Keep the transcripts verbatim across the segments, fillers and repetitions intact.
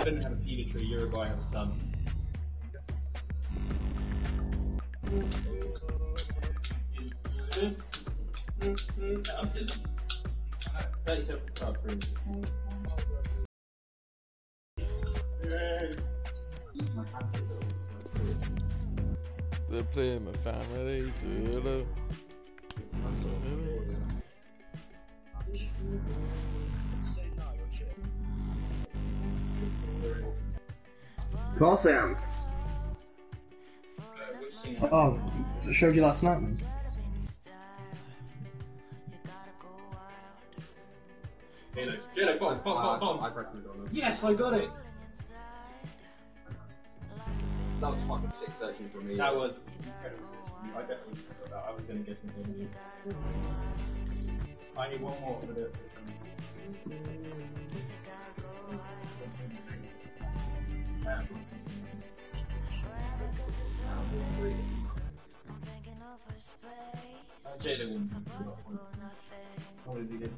Lebanon have a feudatory, Uruguay have a sun. thirty-seven oh, three. They're playing my family. Of course I am. Oh, I showed you last night, man. Jado, Jado, bomb, bomb, bomb, bomb. I pressed it on. Yes, I got it. That was fucking sick searching for me. That was incredible. I definitely got that. I was going to guess something. I need one more for the. Jada won. What did he get?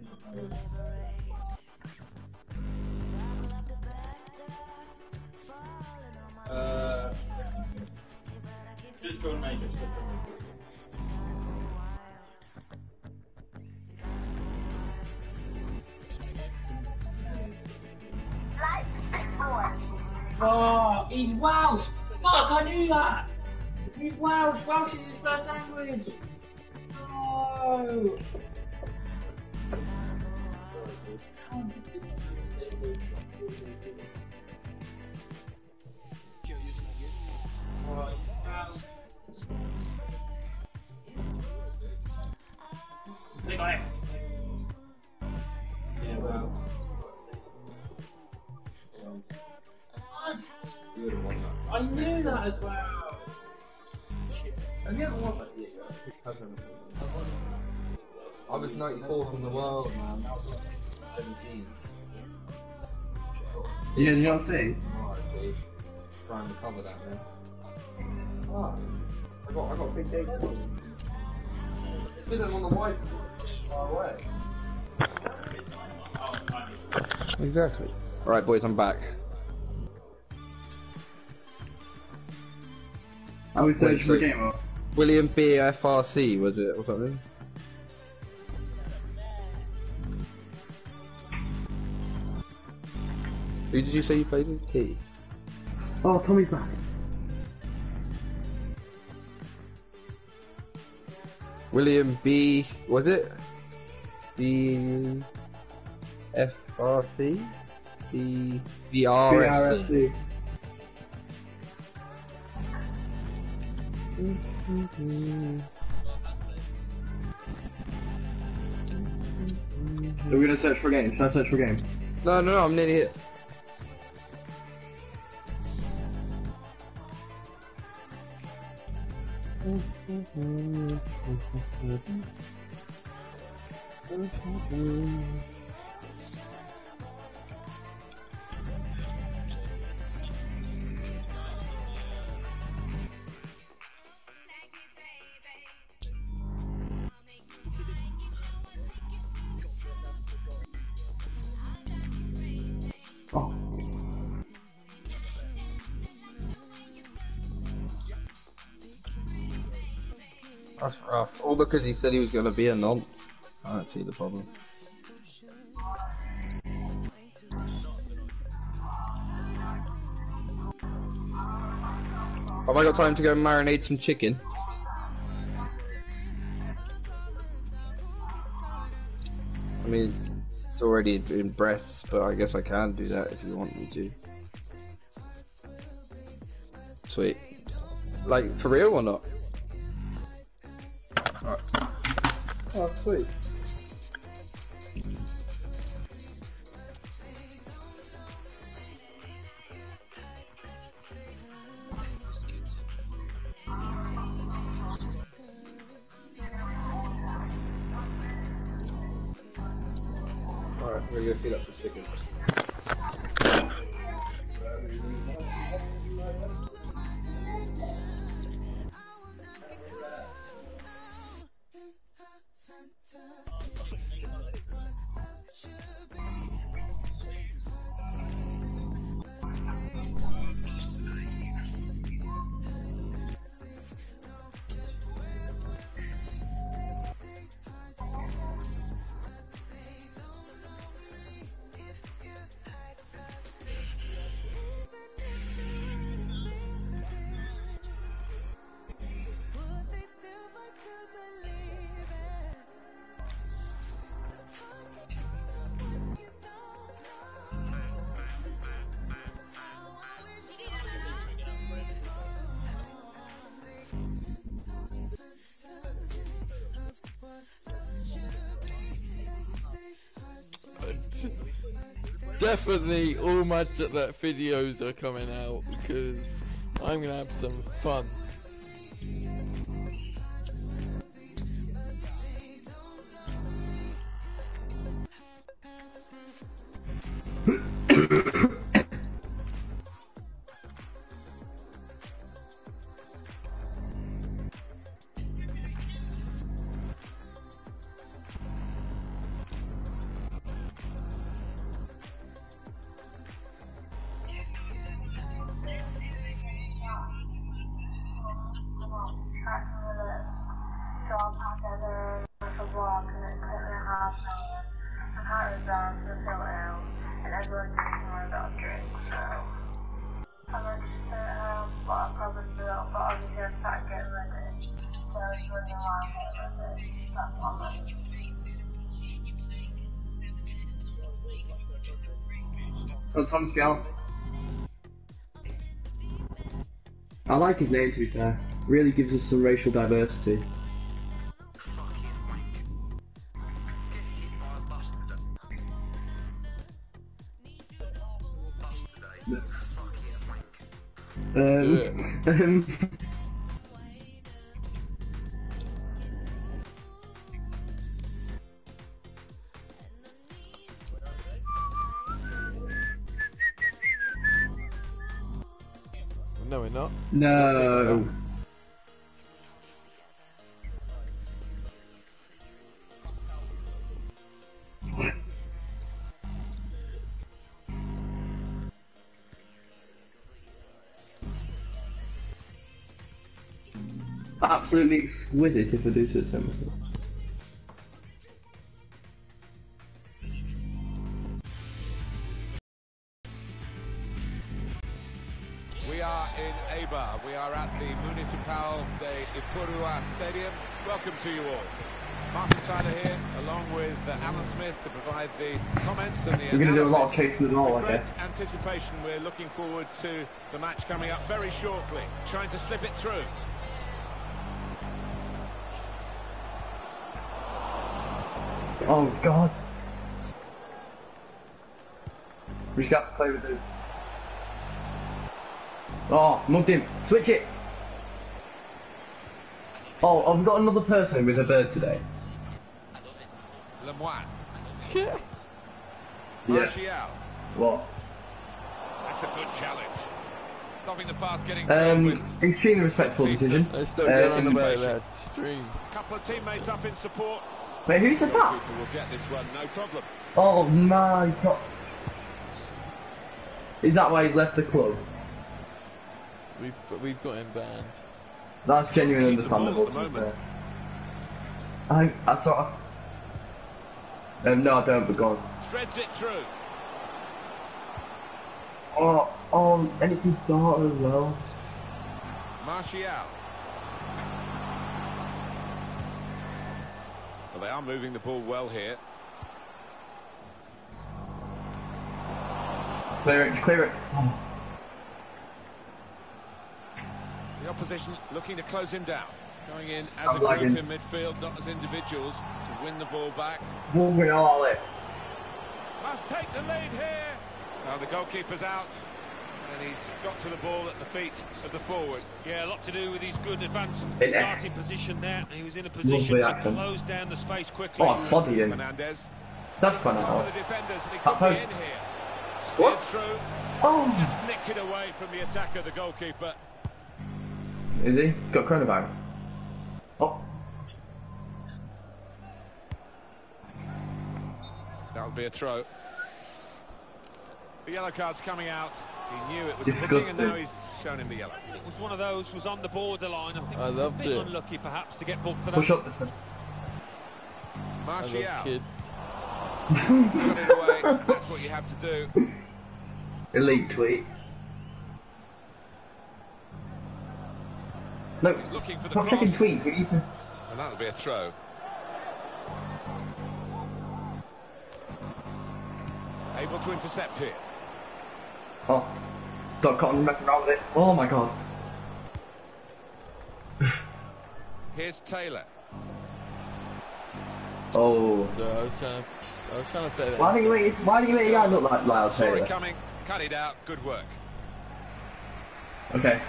Uh, just John Major. Just John Major. Oh, he's Welsh! Fuck, I knew that! He's Welsh! Welsh is his first language! No! They got it! Yeah, well. You would have won that. I knew that as well! Have you ever won that yet? I was ninety-fourth in the world, man. That was like seventeen. Yeah, did you not see? Alright, Dave. Trying to cover that, man. Oh, I got, I got big data. It's because I'm on the wide far away. Exactly. Alright, boys, I'm back. Are we searching for so- a game or? William B F R C, was it, or something? Who did you say you played with? T? Oh, Tommy's back. William B, was it? B F R C? B B R S C. Are we gonna search for a game? Should I search for a game? No, no, no, I'm nearly here. Oh. That's rough. All because he said he was going to be a nonce. I don't see the problem. Have I got time to go marinate some chicken? I mean, it's already in breasts, but I guess I can do that if you want me to. Sweet. Like, for real or not? Alright. Oh, sweet. Alright, we're gonna feed up the chicken. Definitely all my j- that videos are coming out because I'm gonna have some fun. Oh, Tom Scout. I like his name, to be fair. Really gives us some racial diversity. Um, um, No, we're not. no. Absolutely exquisite, if I do say so myself. We are in Eibar. We are at the Municipal de Ipurua Stadium. Welcome to you all. Martin Tyler here, along with uh, Alan Smith, to provide the comments and the We're going to do a lot of analysis. chasing the ball, I Great guess. anticipation. We're looking forward to the match coming up very shortly. Trying to slip it through. Oh, God. We just got to play with it. Oh, mugged him. Switch it. Oh, I've got another person with a bird today. Lemoine. Yeah. Martial. What? That's a good challenge. Stopping the pass getting through Um, with extremely respectful decision. Let's not Uh, get on it's- about that stream. a couple of teammates up in support. Wait, who said that? People will get this one, no problem. Oh my God. Is that why he's left the club? We've we've got him banned. That's genuinely Keep the ball understandable. at the to be moment. fair. I, I sort of... Um, no, I don't, but go on. Threads it through. Oh, oh, and it's his daughter as well. Martial. Well, they are moving the ball well here. Clear it, clear it. Oh. The opposition looking to close him down. Going in as I'm a group lagging. in midfield, not as individuals, to win the ball back. Moving all it. Must take the lead here. Now the goalkeeper's out. And he's got to the ball at the feet of the forward. Yeah, a lot to do with his good advanced In there. starting position there. He was in a position Lovely to accent. close down the space quickly. Oh, body in. Fernandez. That's fun Top out. of the defenders, and he That could be post. in here. What? Steered through. Oh! Just nicked it away from the attacker, the goalkeeper. Is he? Got coronavirus? Oh. That would be a throw. The yellow card's coming out. He knew it was Disgusting. a booking, and now he's shown him the yellow. It was one of those, was on the borderline. I think I he was a loved bit it. unlucky perhaps to get booked for that. Push up this one. I Martial. love kids. Put it away. That's what you have to do. Elite tweet. No, He's looking for the stop checking cross. tweets. We need to... And that'll be a throw. Able to intercept here. Oh, Doc Cotton messing around with it. Oh my god. Here's Taylor. Oh. So I was trying to, I was trying to play that. Why do you make why do you make a guy look like Lyle Saw it Taylor? coming, cut it out, good work. Okay.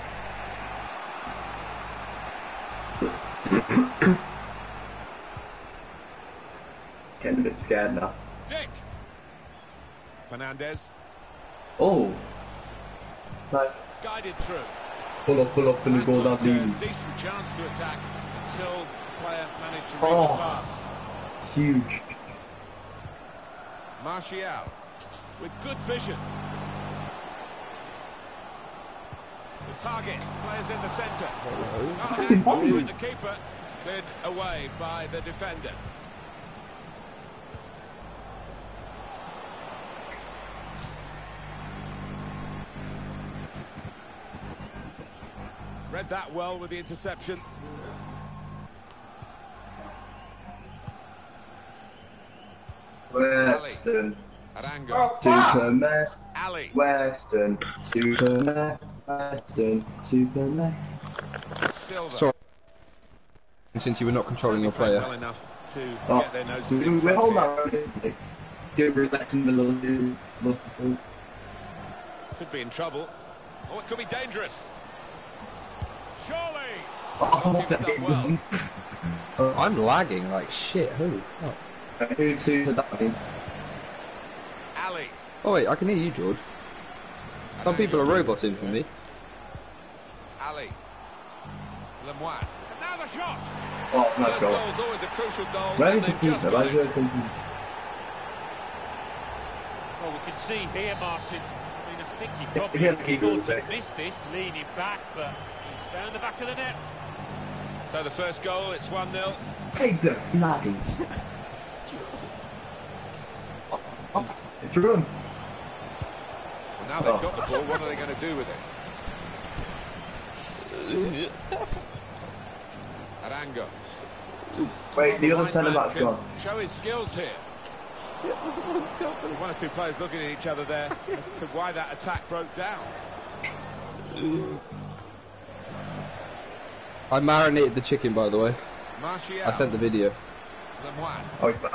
Getting a bit scared now. Dick! Fernandez, Oh. Nice. guided through. Pull up, pull up, and go down Got a the decent chance to attack until the player managed to read Oh. the pass. huge. Martial with good vision. The target, players in the centre. Hello. Not a handball to the keeper, cleared away by the defender. Read that well with the interception. Western. Arango. Superman. Ali. Western. Superman. Western. Superman. Silva. Sorry. Since you were not controlling your Certainly player. played well enough to Oh. get their noses We, in we front hold here. that. Give relax in the middle of the Could be in trouble. Oh, it could be dangerous. Surely. Oh, Keeps that it done well. I'm lagging like shit. Holy fuck. Who's who's that mean? Ali. Oh wait, I can hear you, George. Some people are roboting for me. Ali. Lemoine. And now the shot. Oh, nice First goal. goal's always a crucial goal. Where and is the they've just keeper? got Where's it. the keeper? Well, we can see here, Martin. I mean, I think he Yeah, probably yeah, he thought would say. he'd missed this, leaning back, but he's found the back of the net. So the first goal, it's one nil. Take the bloody. It's a run. Well, now they've Oh. got the ball, what are they going to do with it? Arango. Wait, the other Line centre man back's can gone. show his skills here. One or two players looking at each other there as to why that attack broke down. I marinated the chicken, by the way. Martial. I sent the video. Lemoine. Oh, he's back.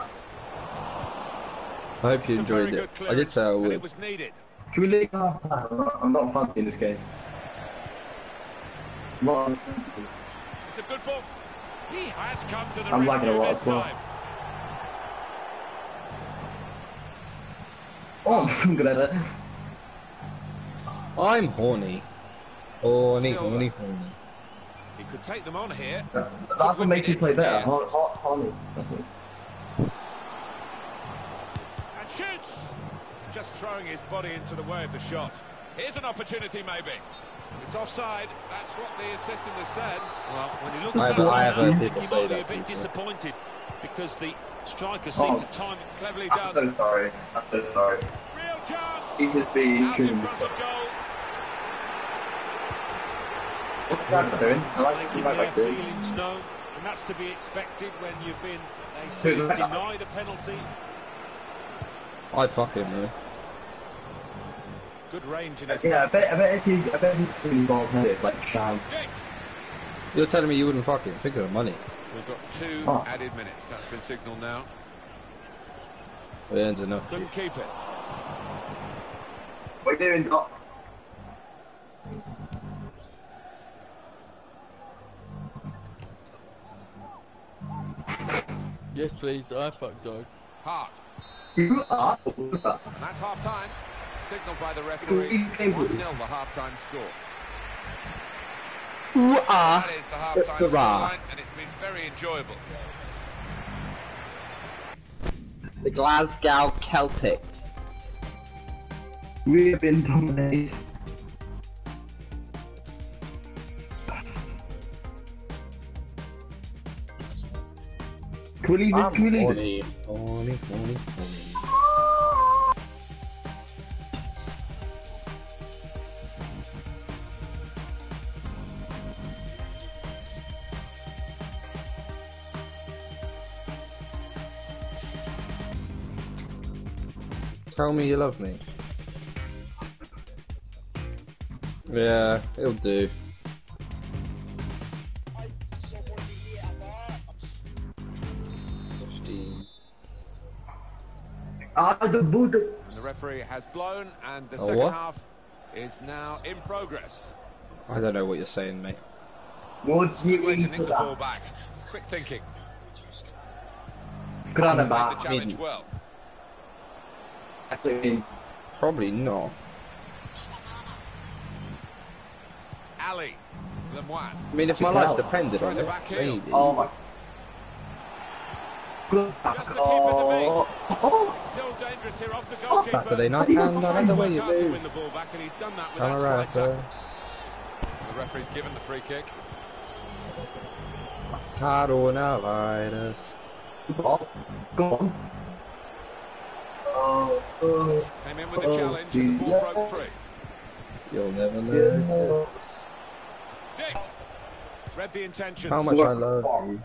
I hope you Some very enjoyed good it. I clearance, did say I and would. it was needed. Can we leave half time? I'm not, I'm not fancying this game. Come on. It's a good ball. He has come to the I'm lagging a rescue lot this as well. time. Oh, I'm good at it. I'm horny. Horny, Silva. horny, horny. He could take them on here. That, that will make you play better. Yeah. Hon- hon- Honey. That's it. And shoots! Just throwing his body into the way of the shot. Here's an opportunity, maybe. It's offside. That's what the assistant has said. Well, when he looks I at have- that, I have I heard think people he say might be that a to bit be fair. disappointed because the striker Oh. seemed to time it. Cleverly I'm done. so sorry. I'm so sorry. Real chance. He just be Out in tuned. front of goal. What's that doing? I like to Making back their back doing. feelings known, and that's to be expected when you've been, they Who say, was that? denied a penalty. I'd fuck him, man. Good range in his Yeah, I passing. bet, I bet if he, I bet he's really bald headed, like Sham. Dick. You're telling me you wouldn't fuck him? Think of the money. We've got two Oh. added minutes. That's been signalled now. It ends enough. Couldn't keep it. What are you doing, Doc? Yes, please. I fuck dogs. Hart. You are? And that's half-time. Signalled by the referee. Please, game one please. nil the half-time score. Ooh-ah. That is the half-time Hurrah. scoreline, and it's been very enjoyable. The Glasgow Celtics. We have been dominated. Can we leave this? Can we leave this? Horny, horny, horny, horny. Tell me you love me. Yeah, it'll do. Fifteen. Ah, the Buddha. And the referee has blown, and the Oh, second what? half is now in progress. I don't know what you're saying, mate. What do you Way to mean nick for the ball that? back. Quick thinking. Grab Made the back. challenge well. Actually, Probably not. Ali Lemoine. I mean, if my It's life out. depended Tries on a it, back heel. maybe. oh my. Good back. Just the keeper to Oh, oh. Still dangerous here off the goalkeeper. Saturday night, and I like the way you Hard to win move. the ball back, and he's done that with Come that around, slight sir. tackle. The referee's given the free kick. Coronavirus. Go on. Go on. Oh, oh. Came in with a Oh, challenge, and the ball geez. broke free. You'll never know Dick read the intentions. how much I love you.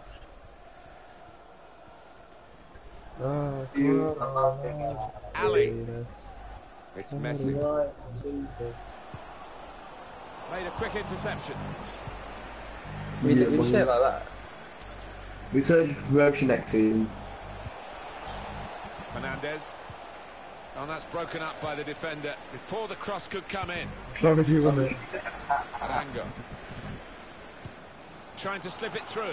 Oh, coronavirus. Ali. It's Messi. Made a quick interception. We, Yeah, we say it like that. We search for promotion next season. Fernandez. And that's broken up by the defender before the cross could come in. As long as you run it. Arango. Trying to slip it through.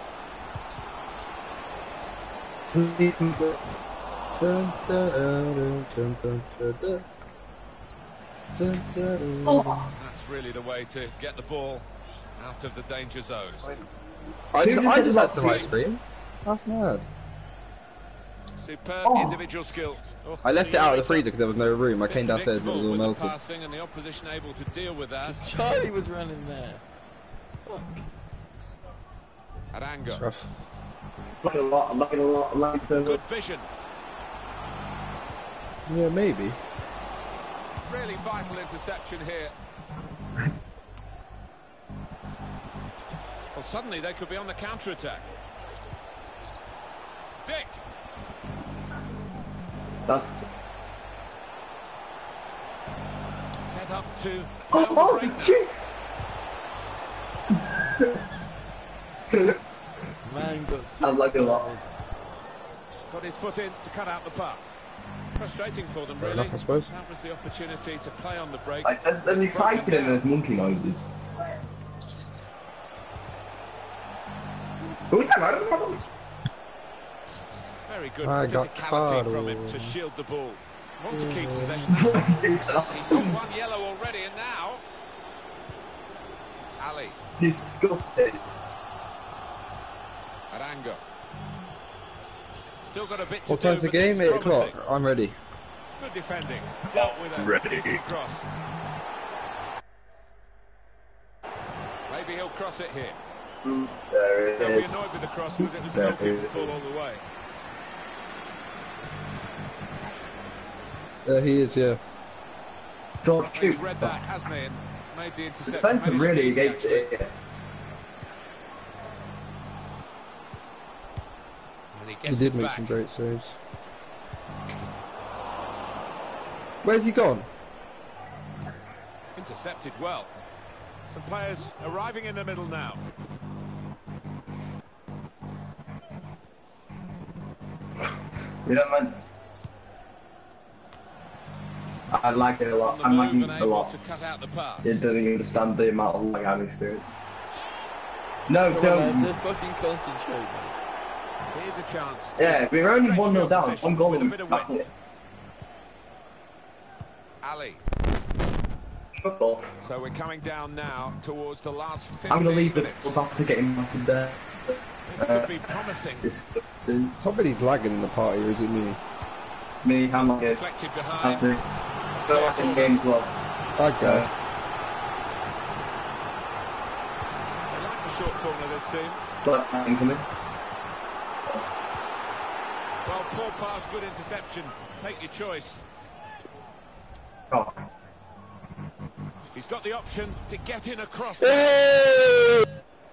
That's really the way to get the ball out of the danger zone. I just, Who I said just that had some to you? ice cream. That's mad. Superb Oh. individual skill. Oh, I left it out of the Señorita. freezer because there was no room. I Bit came downstairs and it was predictable all with the melted. passing and the opposition able to deal with that. Charlie was running there. Fuck. Arango. It's rough. I'm liking a lot. I'm liking a lot. I'm liking so Good much. vision. Yeah, maybe. Really vital interception here. Well, suddenly they could be on the counter-attack. Dick. That's. Set up to play Oh, on the break oh now. shit! Man got I like it a lot. Got his foot in to cut out the pass. Frustrating for them, Fair really. enough, I suppose. That was the opportunity to play on the break. Like, there's, there's exciting and there's monkey noises. Very good I got physicality from him Cardo. to shield the ball. Want to keep possession. That's the- He's got one yellow already, and now Ali Disgusting. Arango. Still got a bit to What do, time's the but this game? is eight o'clock. promising. I'm ready. Good defending. Dealt with a Ready. decent cross. Maybe he'll cross it here. There it They'll be is. annoyed with the cross because it was the There goalkeeper's it ball is. all the way. There he is, yeah. George, He's shoot. read that, hasn't he? And made the The interception. defense Made it really easy, against actually. it. And he He gets did it make back. some great saves. Where's he gone? Intercepted well. Some players arriving in the middle now. You know, man. I like it a On lot. the I'm move liking and it a able lot. to cut out the pass. It doesn't understand the amount of lag I've experienced. No, Come on, lads, don't. let's fucking concentrate, mate. Here's a chance. to Yeah, we're only stretch one nil field down. position One goal with a and bit of that's width. it. Ali. Football. So we're coming down now towards the last fifteen I'm gonna leave the minutes. football back to get him battered there. This could be promising. Disgusting. Somebody's lagging in the party, or is it me? Me, I'm like it. Deflected behind. After. Feel like in game club. I go. They like the short corner, this team. So that's incoming. Well, poor pass, good interception. Take your choice. Oh. He's got the option to get in across. Hey!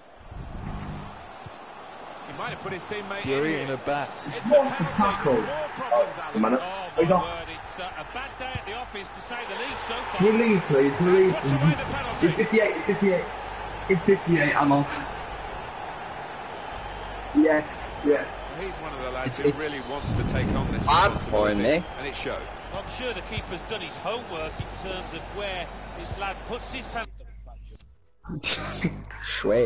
He might have put his teammate You're in eating here. a bat. It's What a a penalty. tackle. More problems, Oh, Alan. man. Oh, He's my off. word, it's It's uh, a bad day at the office, to say the least, so far. Relief, please, relief. Puts away the penalty. It's fifty-eight, it's fifty-eight. It's fifty-eight, I'm off. Yes, yes. Well, he's one of the lads It's- who it's- really wants to take on this I'm responsibility, fine, eh? and it showed. I'm sure the keeper's done his homework in terms of where this lad puts his penalty. Sweet.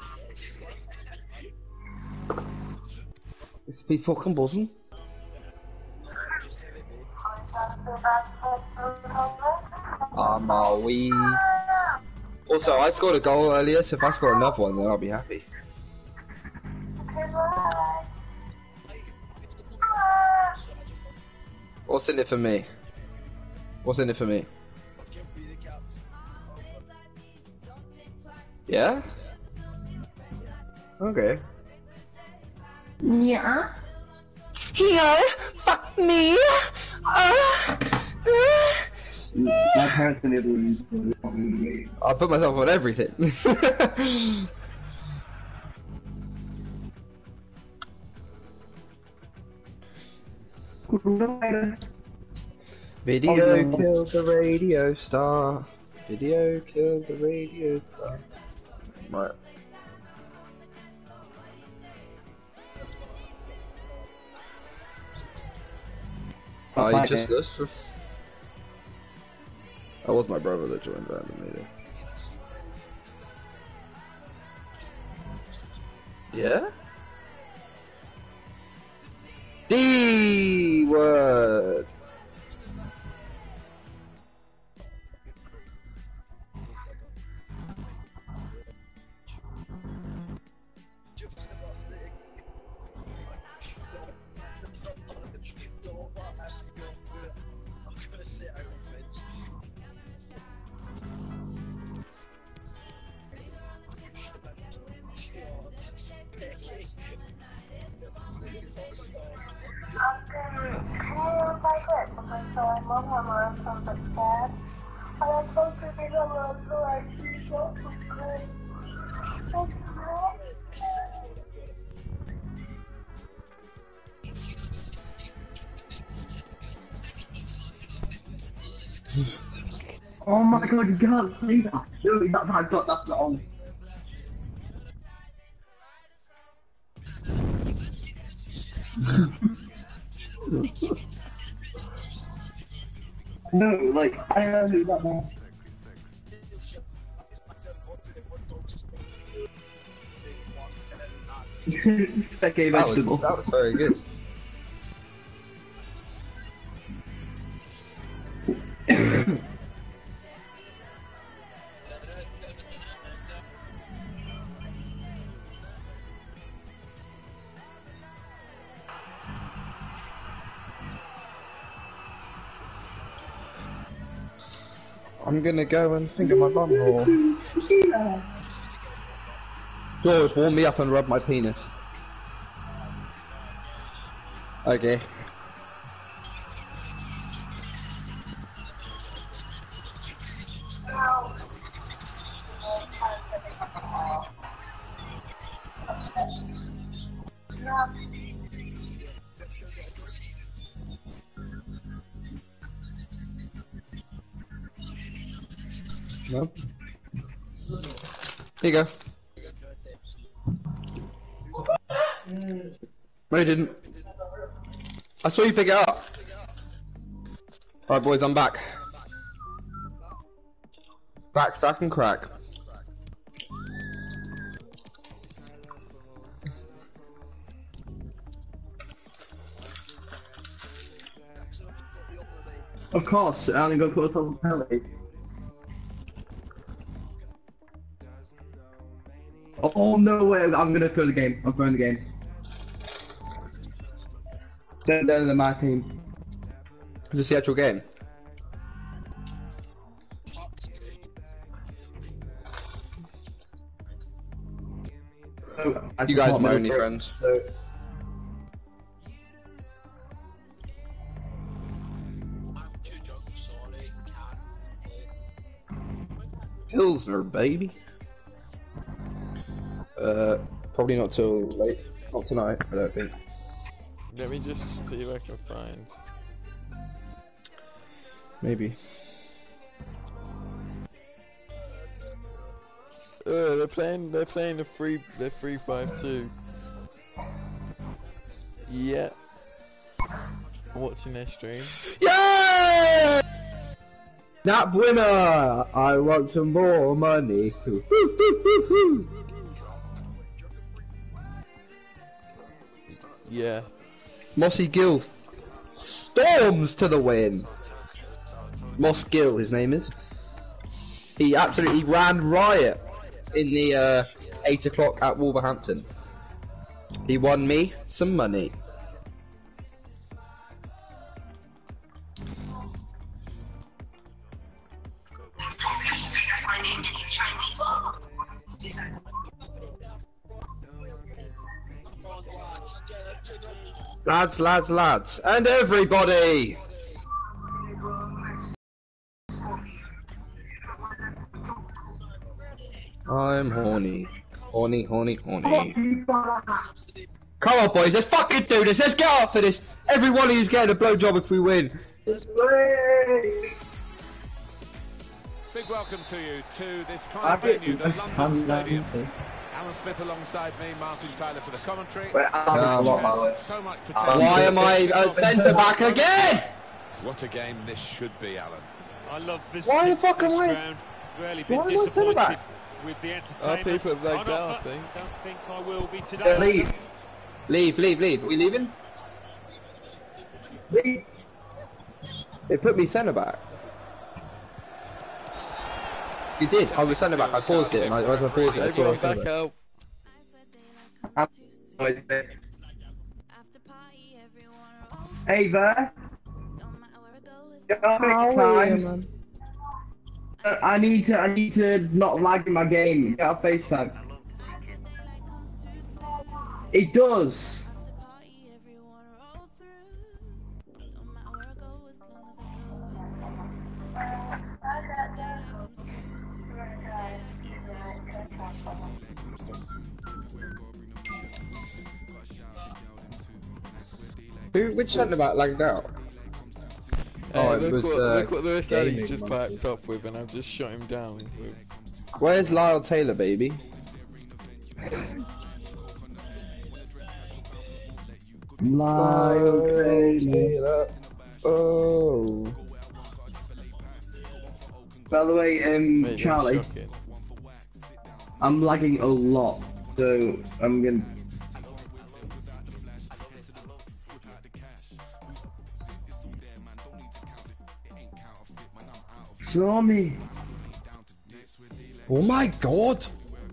Is he fucking buzzing? Oh no, we. Also, I scored a goal earlier, so if I score another one, then I'll be happy. What's in it for me? What's in it for me? Yeah? Okay. Yeah. Yeah, fuck me. Uh, My parents didn't even use it. I put myself on everything. Video killed the radio star. Video killed the radio star. Right. Oh, you just this? That was my brother that joined randomly there. Yeah? D word. Oh my god, you can't see that. No, that's how I thought that's not on. No, like, I don't know who that was. Specky That was, vegetable. that was very good. I'm gonna go and finger my bum hole. George, warm me up and rub my penis. Okay. No. Here you go. No, you didn't. I saw you pick it up. Alright, boys, I'm back. Back, stack, and crack. Of course, I'm gonna go put us on the penalty. Oh no way! I'm gonna throw the game. I'm throwing the game. They're, they're my team. Is this the actual game? Oh, I You guys are support my only Middlesbrough, friends. So Pilsner, baby. Uh, probably not till late. Not tonight, I don't think. Let me just see if I can find. Maybe. Uh, they're playing. They're playing a three. They're three five two. Yeah. I'm watching their stream. Yeah! That winner! I want some more money. Yeah. Mossy Gill storms to the win. Moss Gill, his name is. He absolutely ran riot in the uh, eight o'clock at Wolverhampton. He won me some money. Lads, lads, lads, and everybody! I'm horny. Horny, horny, horny. Come on, boys, let's fucking do this! Let's get up for this! Every one of you's getting a blowjob if we win! Big welcome to you to this fine venue, the London Stadium. Alan Smith alongside me, Martin Tyler for the commentary. Wait, um, so much potential. Why am I uh, centre back again? What a game this should be, Alan. I love visiting Why the fuck am this I? ground. Really been Why am I centre disappointed back? with the Our entertainment. people have lagged I'm out, not- I think. don't think I will be today. leave. Leave, leave, leave. Are we leaving? Leave. They put me centre back. You did. I was centre back. I paused it, and I, as I paused it, I saw I Everyone was centre back back. out. Ava. How many times? I need to. I need to not lag in my game. Get off FaceTime. It does. Who? Which centre back lagged out? Oh, Hey, it look, was, what, uh, look what Lewis Ali gaming just monkey. piped up with, and I've just shot him down with. Where's Lyle Taylor, baby? Lyle Taylor. Oh. By the way, um, Mate, that's Charlie, shocking. I'm lagging a lot, so I'm gonna. Saw me. Oh my god!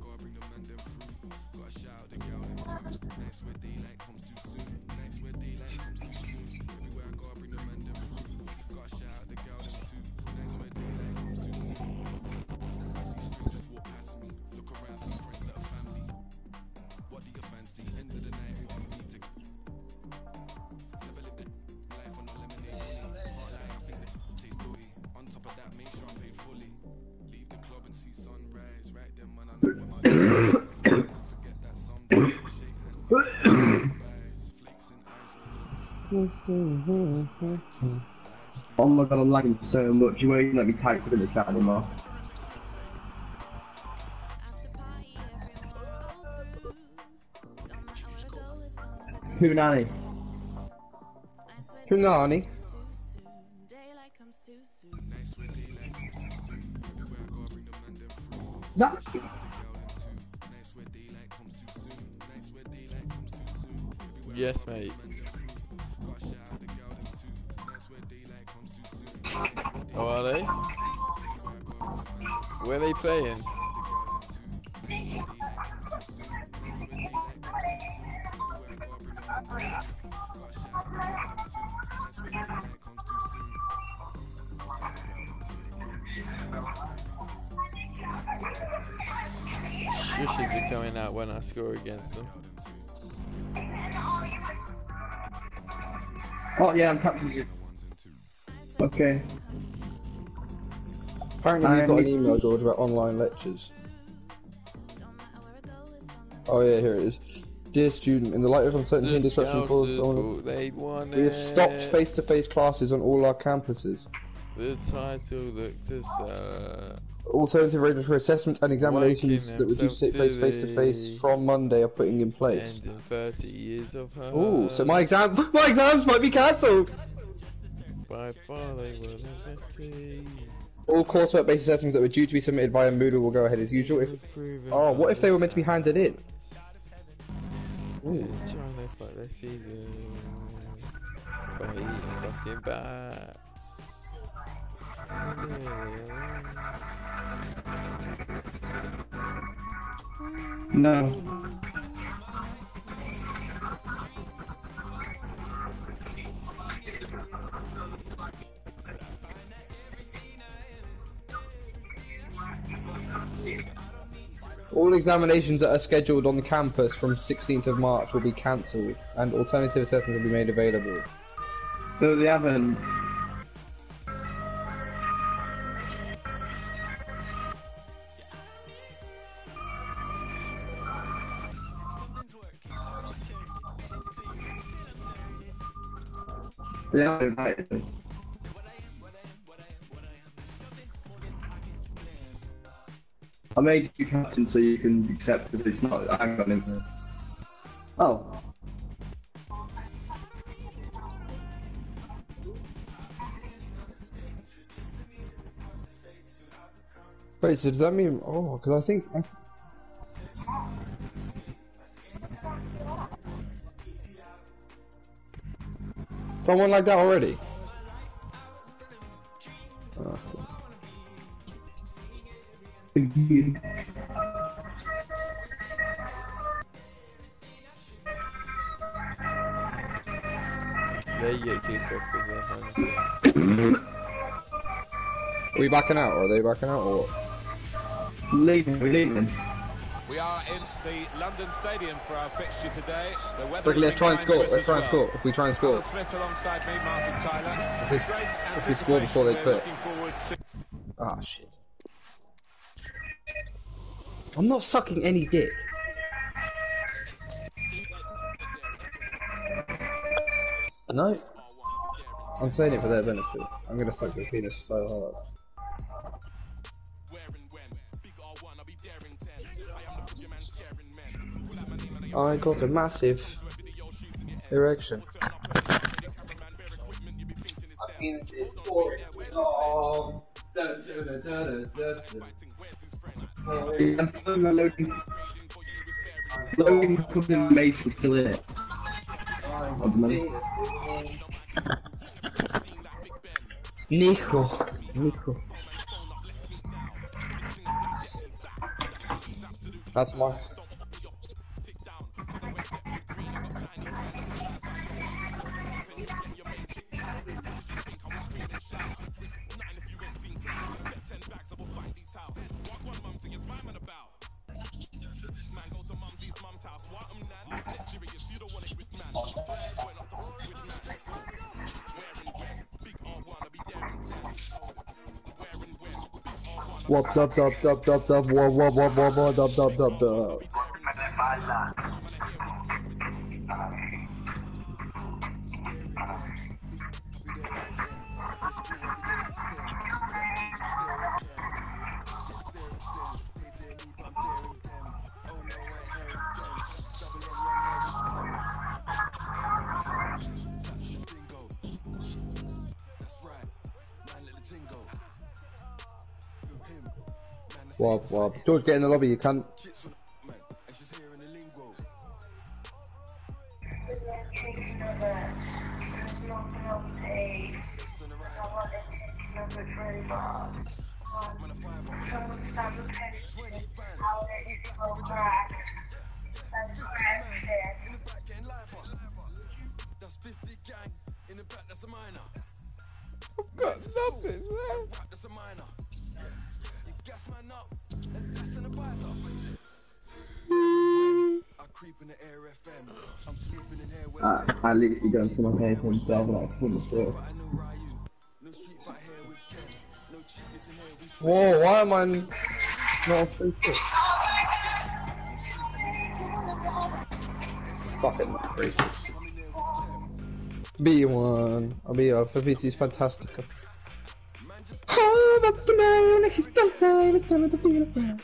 Oh my god, I'm lagging so much. You won't even let me type stuff in the chat anymore. Punani. Punani. That. Yes, mate. Oh, are they? Where are they playing? She should be coming out when I score against them. Oh yeah, I'm capturing you. Okay. Apparently you've got an email, George, about online lectures. Oh yeah, here it is. Dear student, in the light of uncertainty and disruption caused on, They won we have it. stopped face-to-face classes on all our campuses. The title looked as uh, Alternative arrangements for assessment and examinations Waking that were due to take place face to face themselves from Monday are putting in place. ending thirty years of her. Oh, so my exam, my exams might be cancelled. By far they were necessary. All coursework-based assessments that were due to be submitted via Moodle will go ahead as usual. If oh, what if they were meant to be handed in? Ooh. Trying to fuck their season by eating fucking bats. No. All examinations that are scheduled on the campus from sixteenth of March will be cancelled, and alternative assessments will be made available. No, they haven't. They haven't invited them. I made you captain so you can accept because it's not. I haven't got him there. Oh. Wait, so does that mean? Oh, because I think. I th Someone like that already? Oh. They get kicked off with their hands. Are we backing out, or are they backing out, or what? Leaving, we're leaving. We are in the London Stadium for our fixture today. The weather Ricky, let's try and score. Let's try and score. If we try and score. Alan Smith alongside me, Martin Tyler. If we, Great if we score before they anticipation. quit. We're looking forward to Ah, shit. I'm not sucking any dick. No. I'm saying it for their benefit. I'm gonna suck your penis so hard. I got a massive erection. I'm still loading. Loading confirmation still in it. Nico. Nico. That's my. Wop dub dub dub dub dub wop wop wop wop wop dub dub dub dub. Wop wop. George, get in the lobby, you can't. I've got something left. Uh, I literally go into my head and stuff like in the store. Whoa, why am I not free kick? Fucking racist. B one. I'll be uh, for V T's fantastic. up tonight, like it's time, it's time to feel it.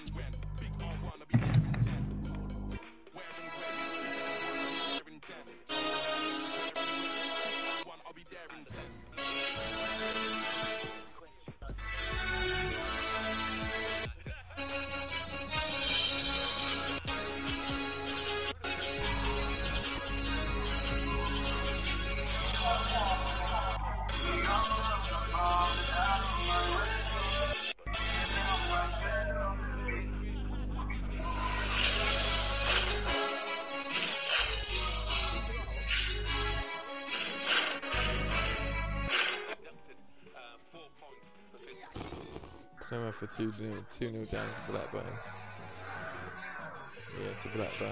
Plymouth for two nil two nil down to Blackburn. Yeah, to Blackburn.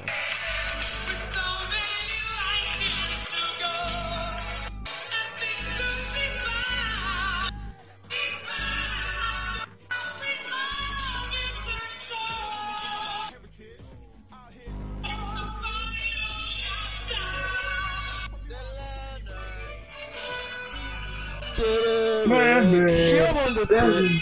Come on, the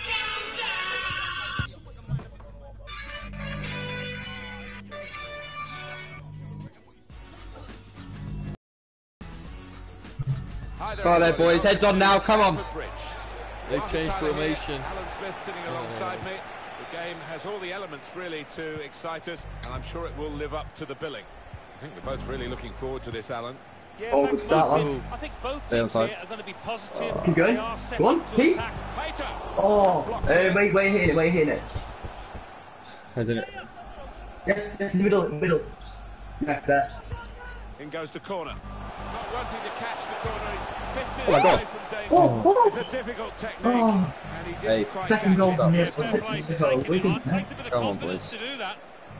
Right there, boys. Heads on now. Come on. They've changed formation. Alan Smith sitting alongside me. The game has all the elements really to excite us, and I'm sure it will live up to the billing. I think we're both really looking forward to this, Alan. Yeah, Oh, very good start, positive. lads. I think both Stay teams onside. here are going to be positive. Keep going. They are set Go on, up to Pete. attack. Pater. Oh, uh, wait, wait, hitting it, wait, hitting it. Heads in it. Yes, yes, in the middle, in the middle. Yeah, there. In goes the corner. Not wanting to catch the corner. He's fisted Oh my it God. away from danger. Oh, oh. It's a difficult technique, Oh. and he didn't Hey, quite second catch goal it. from here. Yeah, fair play for So, taking we it can- on. Takes a bit of Come on, confidence boys. to do that.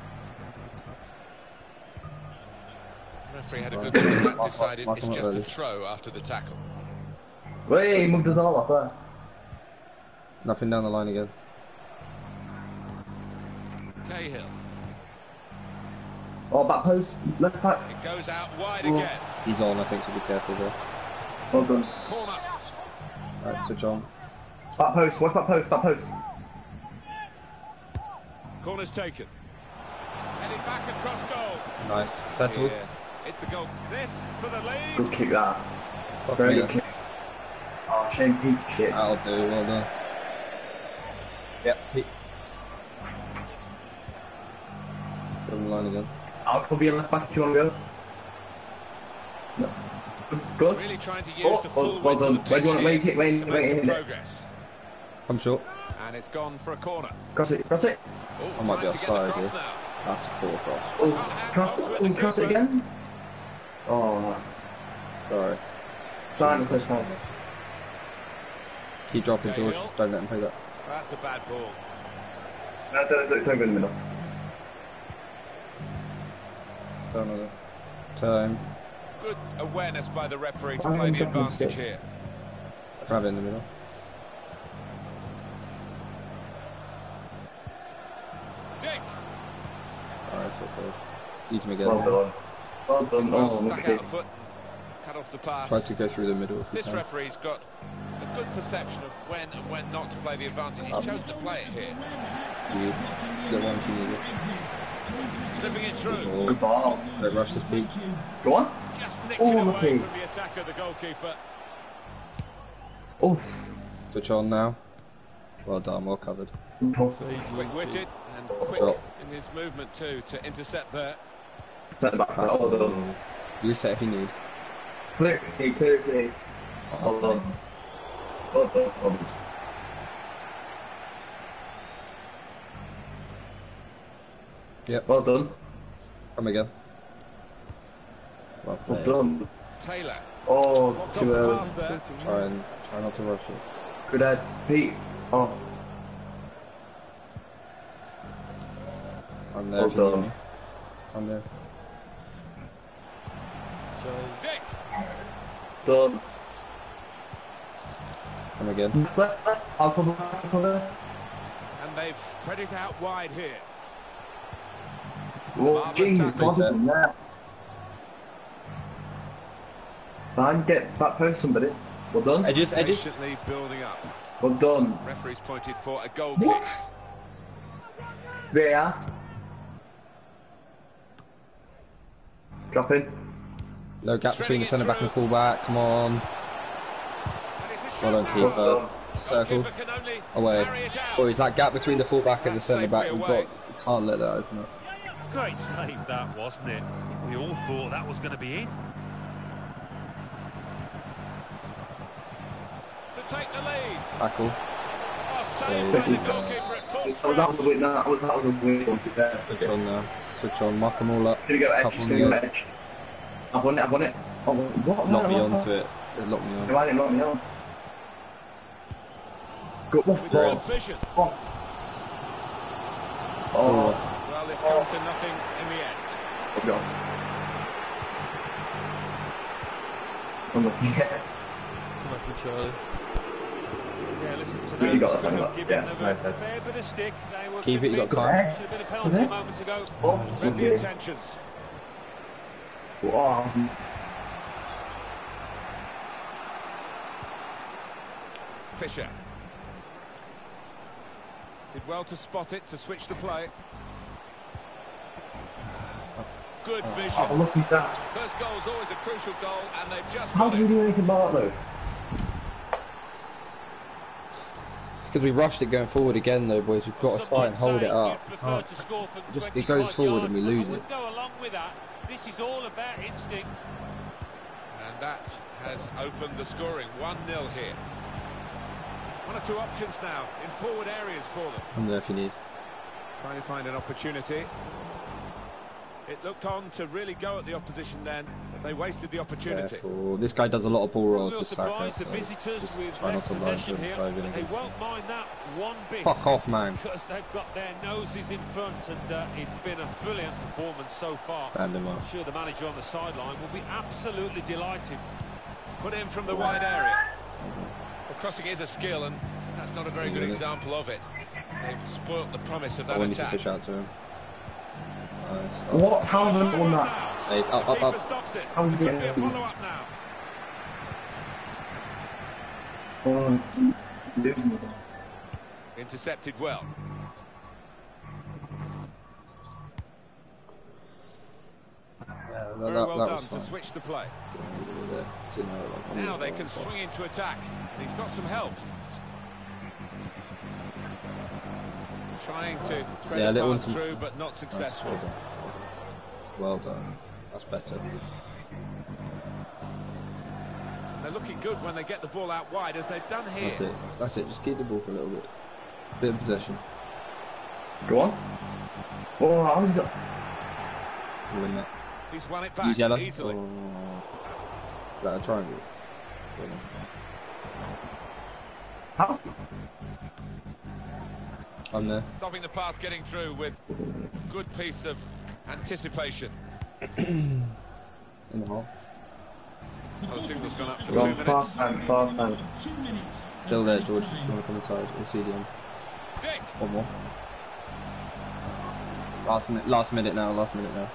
The referee had a Right. good look at that, Mark- decided mark it's him up just a early. throw after the tackle. Wait, he moved us all off there. Nothing down the line again. Cahill. Oh, back post, left back. It goes out wide Oh. again. He's on, I think, so be careful there. Well done. Corner. Alright, switch on. Back post, watch back post, back post. Corner's taken. Heading back across goal. Nice. Settled. Yeah. It's the goal. This for the lead. Good kick that. Fuck Very yeah. good kick. Oh, Shane Peak shit. That'll do, well done. Yep, Pete. Put him in the line again. I'll cover your left back if you want to go. No. Good. Good. Really trying to use Oh, the well, full well width done. of the Where do you pitch want to here make it? Wait, to wait, make some hit it. progress. I'm short. And it's gone for a corner. Cross it, cross it. Oh, I might time be to get the offside cross here. now. That's a pull across. Oh, cross it, oh, cross it again. Oh, Sorry. sign the first time. Keep dropping, George. Cahill. Don't let him play that. That's a bad ball. No, don't, don't, don't go in the middle. Don't know. Time. Good awareness by the referee to I play the think I can advantage sit. here. I can have it in the middle. Dick. Alright, so good. Use him again. Well done. Well done. Well, Oh, stuck mistake. out a foot and cut off the pass. Try to go through the middle if you This can. referee's got a good perception of when and when not to play the advantage. He's Um, chosen to play it here. You get one if you need it. Slipping it through. Or Good ball. don't rush this peak. Go on. Just nicked Oh, it away lucky. from the attacker, the goalkeeper. Oh. Switch on now. Well done, well covered. Quick-witted and quick Drop. in his movement too to intercept there. Set the back. Well done. Reset if you need. Clear, clear, clear, clear. Well done. Well done. Well done. Yep, Well done. come again. Well Well played. done. Taylor. Oh, Blocked off too the early. pass there. Try and try not to rush it. Good head. Pete. Oh. I'm there Well if you need done. me. I'm there. So, Dick. Done. Come again. Left, left. I'll cover. I'll cover. And they've spread it out wide here. Whoa, Marvellous Jesus. tackle. Well done. Yeah. Fine. Get back post somebody. Well done. Edges, edges. Patiently building up. Well done. Referee's pointed for a goal kick. What? V A R. Drop in. No gap between the centre back and full back. Come on. And it's a Well done, shot. keeper. Circle. Goalkeeper can only Away. carry it out. Boys, that gap between the full back and the That's centre back, safely we've away. got. We can't let that open up. Great save that, wasn't it? We all thought that was going to be in. To take the lead. Tackle. Oh, saved by the goalkeeper at full Oh, that was stretch. a weird. That was that was a weird one to there. Switch on now. Switch on. Muck them all up. Gonna go edge. Couple Gonna go more. edge. I've won it. I've won it. Oh, what? Lock me onto it. They lock me on. Why didn't lock me on? Good With ball. good vision. Oh. Oh. Well, this come to nothing in the end. Oh God. I'm looking at it. Come back to Charlie. Yeah, listen to Yeah, you got those that, who haven't have you? given Yeah, them nice a head. fair bit of stick. They were Keep it, you got convinced. card. Should have been a penalty a moment ago. Oh, Read the intentions. Wow. Fisher. Did well to spot it, to switch the play. Good Oh, vision. look at that. First goal is always a crucial goal, and they've just How got do we it. do anything about that though? It's because we rushed it going forward again, though, boys. We've got to Some try and might hold say it up. you'd prefer to score from Just- it twenty-five goes forward and we yards. lose I it. would go along with that. This is all about instinct. And that has opened the scoring. one nil here. One or two options now in forward areas for them. I'm there if you need. Trying to find an opportunity. It looked on to really go at the opposition then, but they wasted the opportunity. Careful. This guy does a lot of ball rolls. Real Just Saka, surprise, the so visitors just with try not less to line possession to here. dive in They against won't it. mind that one bit. Fuck off, man. Because they've got their noses in front, and uh, it's been a brilliant performance so far. Band him up. I'm sure the manager on the sideline will be absolutely delighted. Put in from the wide area. Well, crossing is a skill, and that's not a very good Yeah. example of it. They've spoilt the promise of I that want you to attack. push out to him. Nice. Stop. What? How have I won that? Safe. Up, The up, keeper up. stops it. How There did could you be a get it? follow-up now. Oh, losing it. Intercepted well. Yeah, that, Very that, well that done was to fine. switch the play. Getting rid of it there. It's in there, like, Now almost they got can it. swing into attack. And he's got some help. Trying to thread Yeah, a little pass one to- through, but not Nice, successful. well done. Well done. That's better. They're looking good when they get the ball out wide, as they've done here. That's it. That's it. Just keep the ball for a little bit. Bit of possession. Go on. Oh, I was got. You win that. He's won it back Use yellow. easily. Oh. Is that a triangle? Don't know. How? I'm there. Stopping the pass getting through with good piece of anticipation. In the hole. Oh, signal's gone up for Go two on, minutes. fast man, fast man. Still there, George. If you want to come inside, or C D M. Dick! One more. Last minute. Last minute now. Last minute now.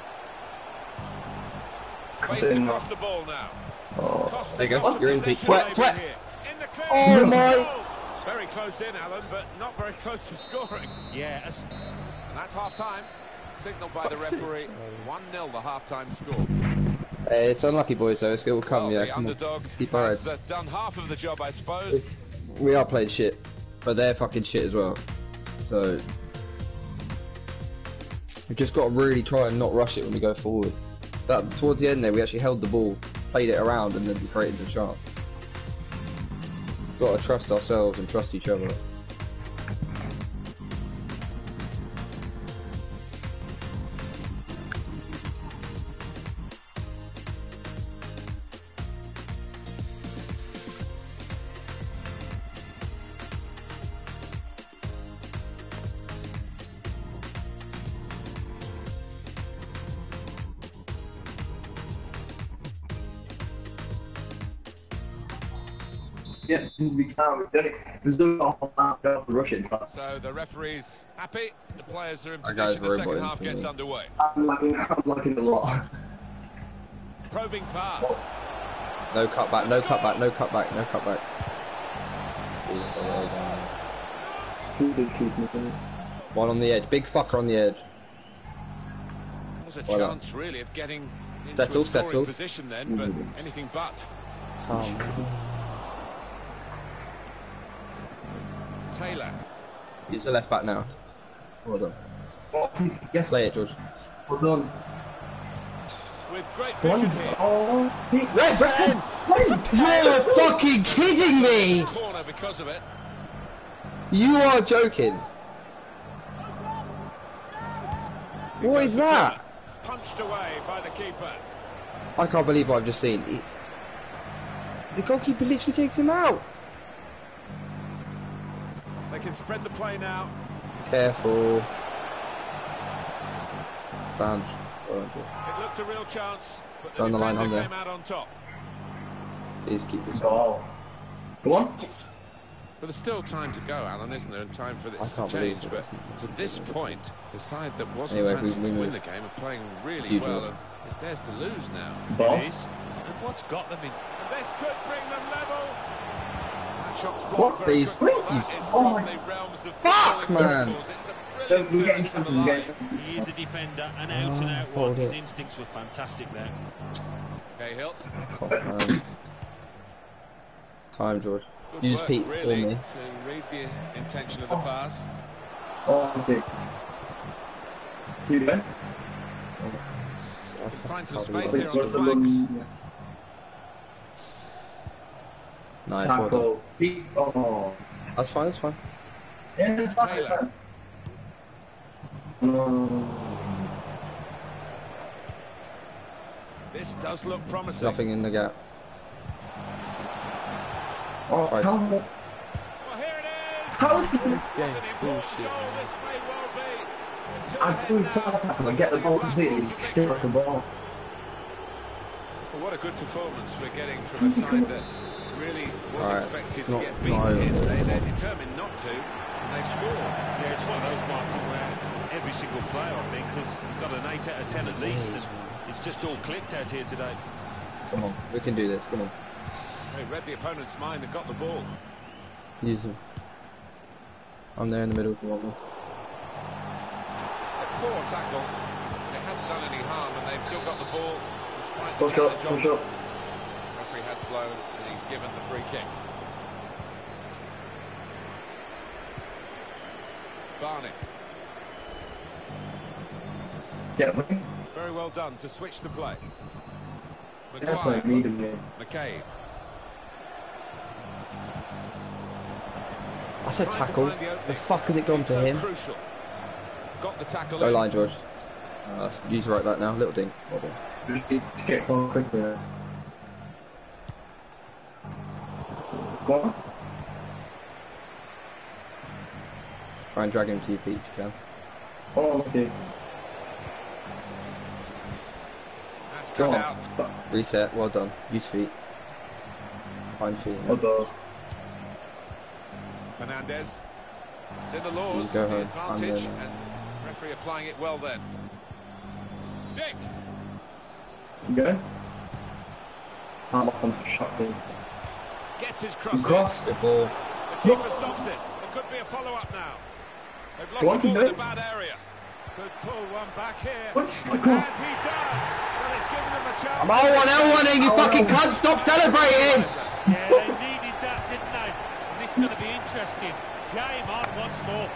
Spaced in. across the ball now. Oh. Cost There you go. lots of You're in peak. possession Sweat, over sweat. here. In the clear. Oh my! Goal. Very close in, Alan, but not very close to scoring. Yeah, as And that's half-time. Signalled by the referee. one nil the half-time score. Hey, it's unlucky, boys. Though it will come. Well, yeah, the come on. underdog Let's keep our has heads. uh, done half of the job, I suppose. We are playing shit, but they're fucking shit as well. So we've just got to really try and not rush it when we go forward. That towards the end there, we actually held the ball, played it around, and then created the chance. Got to trust ourselves and trust each other. Yeah, we can't. We've done it. There's no awful lot of rushing. So the referee's happy. The players are in That guy's position. The very second buoyant half for gets me. underway. I'm liking, I'm liking a lot. Probing pass. No cutback, no cutback, no cutback, no cutback. One on the edge. Big fucker on the edge. There's a Well chance, really, of getting into Settle, a scoring settle. position then, but anything but. Calm. Taylor. He's the left back now. Well done. Oh, yes. Play it, George. Well done. With great One. vision here. Oh, he- Red man! You're fucking kidding me! Corner because of it. You are joking. What is that? Punched away by the keeper. I can't believe what I've just seen. He- The goalkeeper literally takes him out. They can spread the play now. Careful. Dan. Well done, George. It looked a real chance, but the Down the line, defender Hunter. came out on top. Please keep this on. Oh. Go on. But there's still time to go, Alan, isn't there? And time for I this to can't believe change. it But wasn't- to this point, the side that wasn't Anyway, fancy we- we to win move. the game are playing really Huge well, one. and it's theirs to lose now. Ball. It is. And what's got them in? And this could bring them level. That shot's What? blocked very These- quickly. That is these- from oh. the realms of Fuck, football man. miracles. It's a Don't brilliant we getting turn for the chances line. again? He is a defender, an out and out hold one. His it. instincts were fantastic there. Cahill. Cough, man. Time, George. Good You just work, peek for really, me. to read the intention of the pass. Oh, okay. You go. I Find some can't space believe here it. on the flanks. Nice, well done. Tackle. He- Oh. That's fine, that's fine. Yeah, that's fine. Taylor. No. This does look promising. Nothing in the gap. Oh, Christ. how? Well, here it is. How is he? This What game's an important bullshit, goal man. this may well be. Two I'm ahead doing now. side tackle and get the ball completely. Still off the ball. Well, what a good performance we're getting from a side that really was Alright, expected it's to not- get it's beaten not over. here today. They're determined not to, and they've scored. Yeah, it's one of those, Martin, where every single player, I think, has, has got an eight out of ten at least, and it's just all clicked out here today. Come on, we can do this, come on. They read the opponent's mind and got the ball. Use them. I'm there in the middle if you want me. A poor tackle, but it hasn't done any harm, and they've still got the ball despite the Push up, challenge on push up. them. Referee has blown, and he's given the free kick. Barney, Get me. very well done to switch the play. Yeah, play. McGuire, Need him here. McCabe. That's a Trying to tackle. find the opening. The fuck has it gone It's to so him? Crucial. Got the tackle Go in. line, George. Uh, use right back now, little ding. Well done. Just need to get going quickly. there. Go on. Try and drag him to your feet if you can. Oh, okay. That's Go cut on. out. Stop. Reset, well done. Use feet. Find feet. Well done. Fernandez. It's in the laws, You go the home. advantage, I'm there now. and referee applying it well then. Dick! You go. I'm off on the shot, please. Gets his cross in. Cross. Good ball. The keeper stops it. There could be a follow-up now. They've lost Go on, the ball keep in it. a bad area. Could pull one back here. What? And he does. Well, it's given them a chance. I'm L one, L one, you fucking cunt! Stop celebrating! Yeah, they needed that, didn't they? And it's going to be interesting. Game on once more.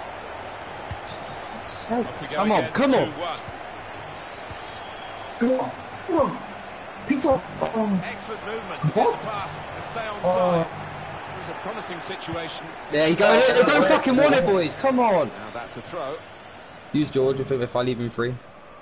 Sake. Off we go Come on, again, come on! two one. Come on. Come on. Pizza. Oh. Excellent movement to get What? the pass and stay on Oh. side. It was a promising situation. There you go, they don't fucking want it, boys! Come on! Now that's a throw. Use George if, if I leave him free.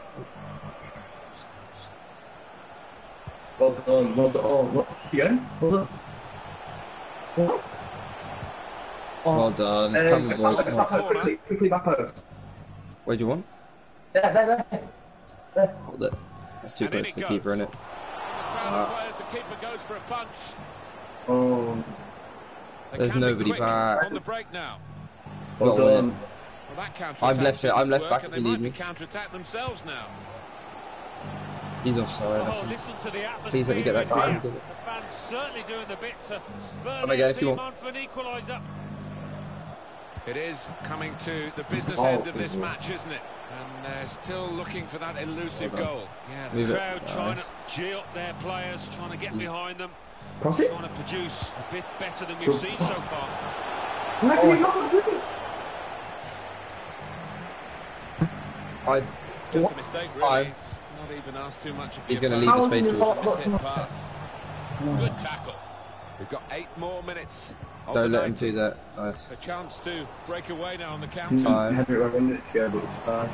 Well done. Well done. Oh, what? You going? Well done. What? Oh. Well done, it's Uh, coming, back boys. over, Come back on. over, quickly, quickly back over. Where do you want? There, there, there. There. Hold it. That's too And in close it to the goes. keeper, innit? Crowd of players, the keeper goes for a punch. Oh, They There's can be nobody quick back. on the break now. well Got one in. done. Well, that counter I'm left- I'm left back and if they you might need be me. counter-attack themselves now. He's offside. Oh, listen to the atmosphere. Please let me get that guy. The fans certainly doing the bit to spur Come their again if you team want. on for an equaliser. It is coming to the business Oh, end of this yeah. match, isn't it? And they're still looking for that elusive Well done. goal. Yeah, Move the it. crowd trying Nice. to G up their players, trying to get behind them, Cross it. trying to produce a bit better than we've seen so far. Where can he not do it? I. Just a mistake, really. Five. He's not even asked too much of He's the going to leave the space to us. miss-hit pass. Good tackle. We've got eight more minutes. of Don't the let him ninety. do that. Nice. A chance to break away now on the counter. Time. Had it one minute ago, but it's fine.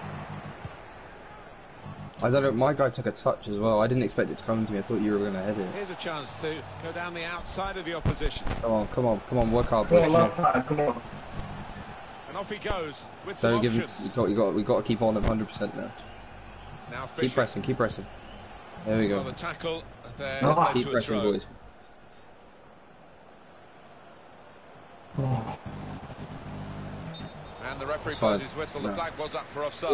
I don't know. My guy took a touch as well. I didn't expect it to come to me. I thought you were going to head it. Here's a chance to go down the outside of the opposition. Come on, come on, come on. Work hard, Come boys. on, Come last on. time, come on. And off he goes with some Don't give him. options. You got. You got. We got to keep on him one hundred percent now. Now Keep Fisher. pressing. Keep pressing. There we Well, go. the tackle there Oh, has led Keep to a pressing, throw. boys. Oh. And the referee It's fine. blows his whistle. The No. flag was up for offside.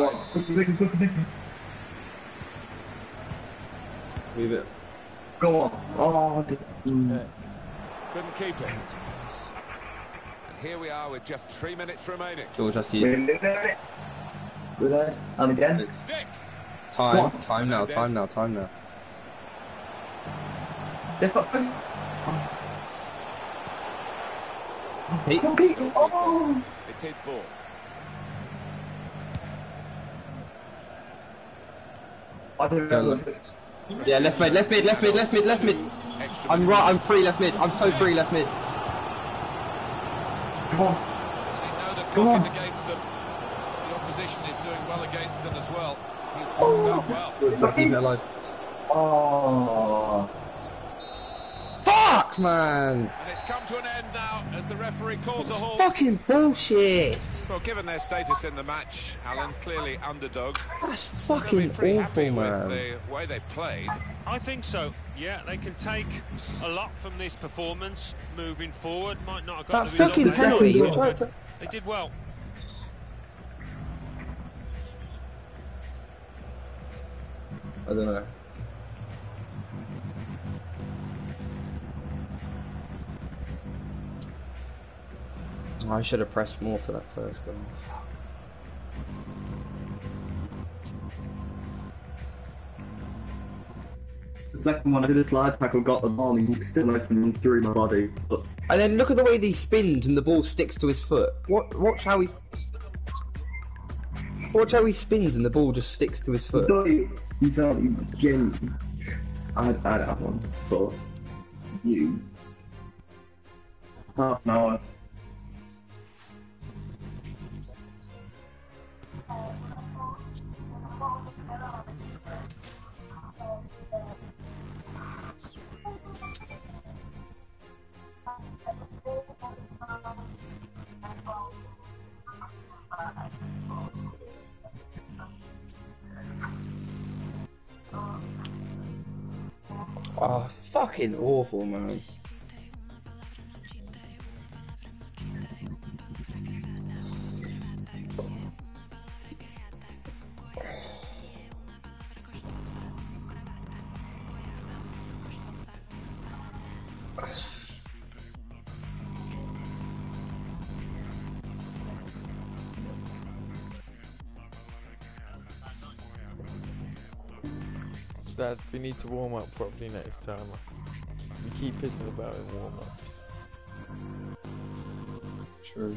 Move it. Go on. Oh, the- mm. Couldn't keep it. And here we are with just three minutes remaining. George, I see you. We're in it. We're there. And again. Stick. Go Time. on. Time now. Time now. Time now. Let's go. Hey. Compete. Oh. It's his ball. I don't Go know. left. Yeah, left mid, left mid, left mid, left mid, left mid. Extra I'm right. I'm free left mid. I'm so free left mid. Come on. They know the Come clock on. is against them. The opposition is doing well against them as well. He's blocked up well. We're keeping it alive. Oh. Fuck, man. And it's come to an end now as the referee calls a halt. Fucking bullshit. Well, given their status in the match, Alan, clearly underdogs. That's They'll be fucking pretty awful, happy with man. the way they played. I think so. Yeah, they can take a lot from this performance moving forward. Might not have got That the result fucking they penalty. wanted, You tried but to. They did well. I don't know. I should have pressed more for that first goal. The second one, I did a slide tackle, got the ball, and he still open through my body. But And then look at the way he spins and the ball sticks to his foot. What? Watch how he. Watch how he spins and the ball just sticks to his foot. he's only getting. I I don't have one, but you. Half an hour. Oh, fucking awful, man. Dad, we need to warm up properly next time. We keep pissing about in warm ups. True.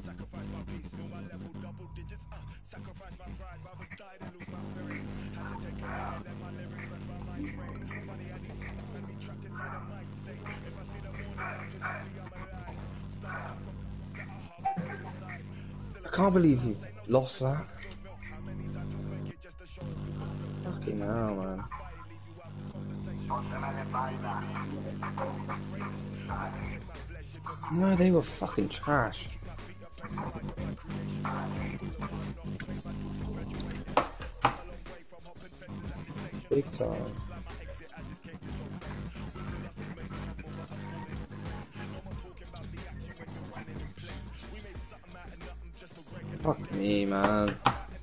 I can't believe you lost that. Fucking hell, man. No, they were fucking trash. Big time. Fuck me, man.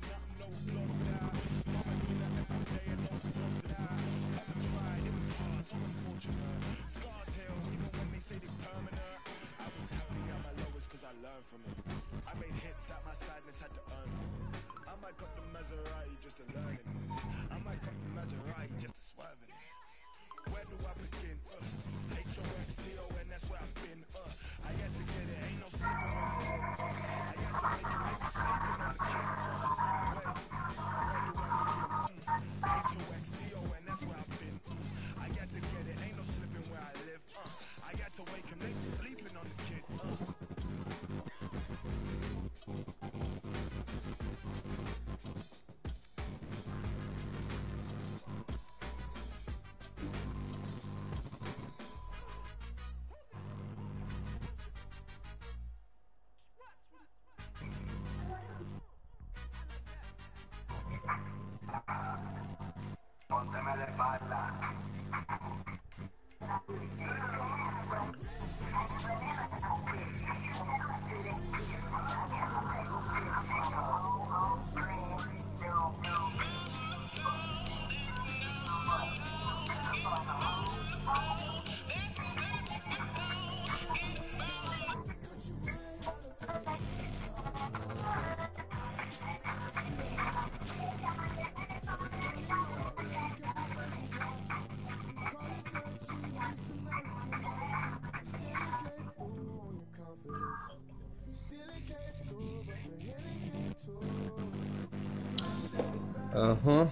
Uh-huh.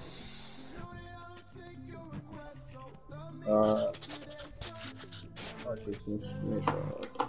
Uh, okay, so make sure.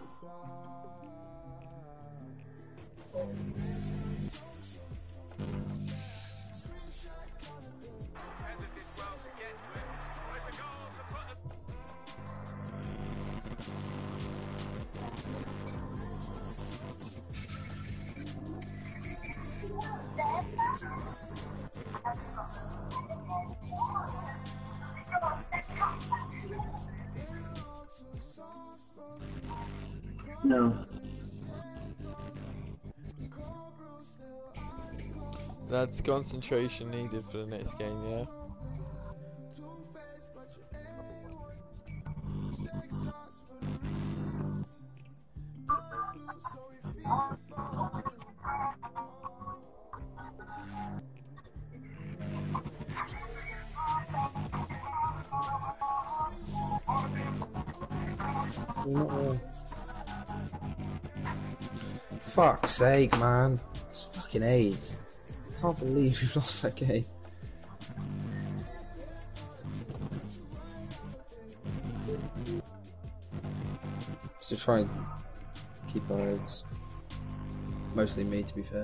No. That's concentration needed for the next game, yeah? No. Fuck's sake, man. It's fucking AIDS. I can't believe you lost that game. Just to try and keep our heads. Mostly me, to be fair.